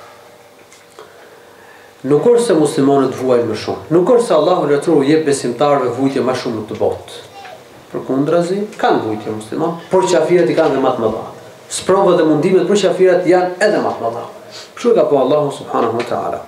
A: Nuk është se muslimanët vuajnë më shumë, nuk është se Allahu lartësuar jep besimtarëve vujtje më shumë në këtë botë. Përkundrazi, kanë vujtje muslimanë, por qafirat i kanë edhe më të mëdha. Sprovat dhe mundimet për qafirat janë edhe më të mëdha. Kështu ka po Allahu subhanahu wa taala.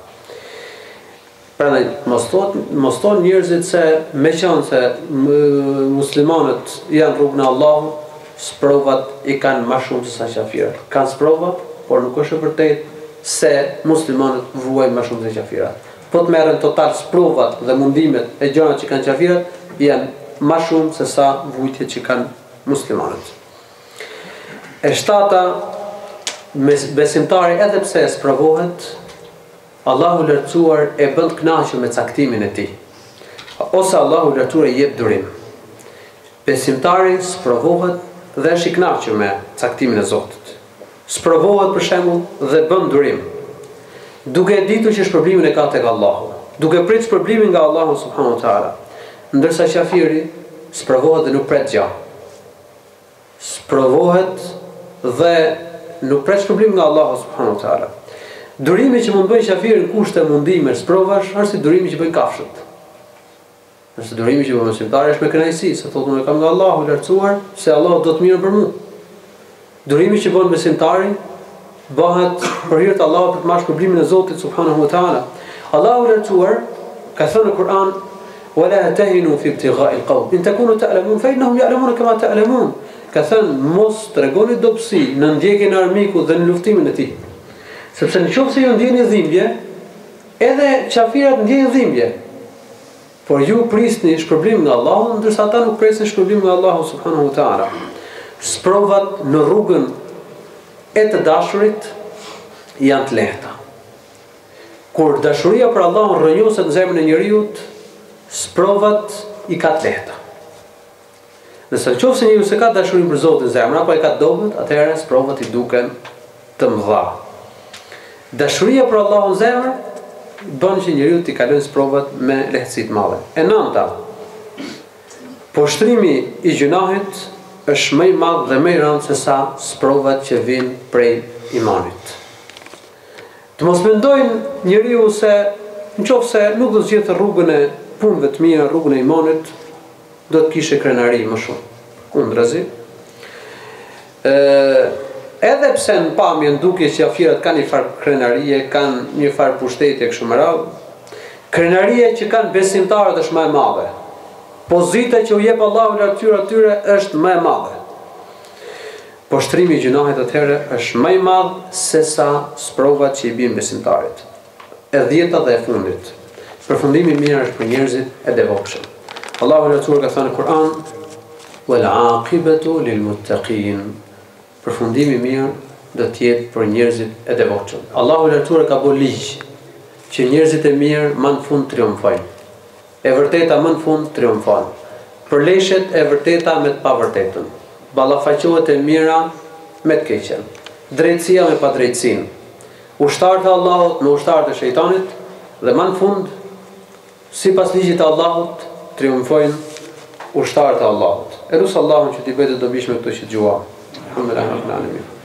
A: Prandaj mos thotë, mos thonë njerëzit se meqense muslimanët janë rrugën e Allahut, sprovat i kanë më shumë se sa qafirat. Kanë sprova, por nuk është e vërtetë se muslimanët vuajnë më shumë se qafirat. Po të merren total sprovat dhe mundimet e gjërat që kanë qafirat, janë më shumë se sa vujtjet që kanë muslimanët. E shtata, besimtari edhe pse sprovohet, Allahu lartësuar e bën të kënaqur me caktimin e tij. Ose Allahu lartësuar i jep durim. Besimtari sprovohet dhe është i kënaqur me caktimin e Zotit. Sprovohet për shembull dhe bën durim, duke e ditur që shpërblimin e ka tek Allahu, duke pritur shpërblimin nga Allahu subhanahu wa taala. Ndërsa qafiri sprovohet dhe nuk pret gjë. Sprovohet dhe nuk pret shpërblim nga Allahu subhanahu wa taala. Durimi që mund bëjë qafiri në kushte mundime sprovash është si durimi që bëjnë kafshët. Nëse durimi që bëjnë besimtari është me kënaqësi, se thotë unë kam nga Allahu lartësuar se Allahu do të mirë për mua. Durimi që bën besimtari bëhet për hir të Allahut për të marrë shpërblimin e Zotit subhanahu wa taala. Allahu lartësuar ka thënë në Kur'an: "Wala tahinu fi ibtigha'i al-qawm, in takunu ta'lamun fa innahum ya'lamuna kama ta'lamun." Ka thënë mos tregoni dobësi në ndjekjen e armikut dhe në luftimin e tij. Sepse nëse ju ndjeni dhimbje, edhe qafirat ndjejnë dhimbje. Por ju prisni shpërblim nga Allahu, ndërsa ata nuk presin shpërblim nga Allahu subhanahu wa taala. Sprovat në rrugën e të dashurit janë të lehta. Kur dashuria për Allahun rrënjoset në zemrën e njeriut, sprovat i ka të lehta. Nëse nëse njeriu se ka dashurinë për Zotin në zemër apo e ka dobët, atëherë sprovat i duken të mëdha. Dashuria për Allahun në zemër bën që njeriu të kalojë sprovat me lehtësi të madhe. E nënta, poshtrimi i gjunahit është më i madh dhe më i rëndë se sa sprovat që vijnë prej imanit. Të mos mendojnë njeriu se nëse nuk do të zgjedhte rrugën e punëve të mira, rrugën e imanit, do të kishe krenari më shumë. Kundrazi. Ë edhe pse në pamjen duket që afirat kanë një farë krenarie, kanë një farë pushtetje kështu më radh, krenaria që kanë besimtarët është më e madhe. Pozita që u jep Allahu atyre atyre është më e madhe. Poshtrimi i gjunahit atëherë është më i madh se sa sprovat që i bin besimtarit. E dhjeta dhe e fundit. Përfundimi i mirë është për njerëzit e devotshëm. Allahu Lartësuar ka thënë në Kur'an: "Wal aqibatu lil muttaqin." Përfundimi i mirë do të jetë për njerëzit e devotshëm. Allahu Lartësuar ka bërë ligj që njerëzit e mirë më në fund triumfojnë. E vërteta më në fund triumfon. Përleshet e vërteta me të pavërtetën. Ballafaqohet e mira me të keqen. Drejtësia me padrejtësinë. Ushtarët e Allahut me ushtarët e shejtanit dhe më në fund, sipas ligjit të Allahut, triumfojnë ushtarët e Allahut. Elus Allahun që t'i bëjë të dobishme këto që dëgjuam. Alhamdulillah rabbil alamin.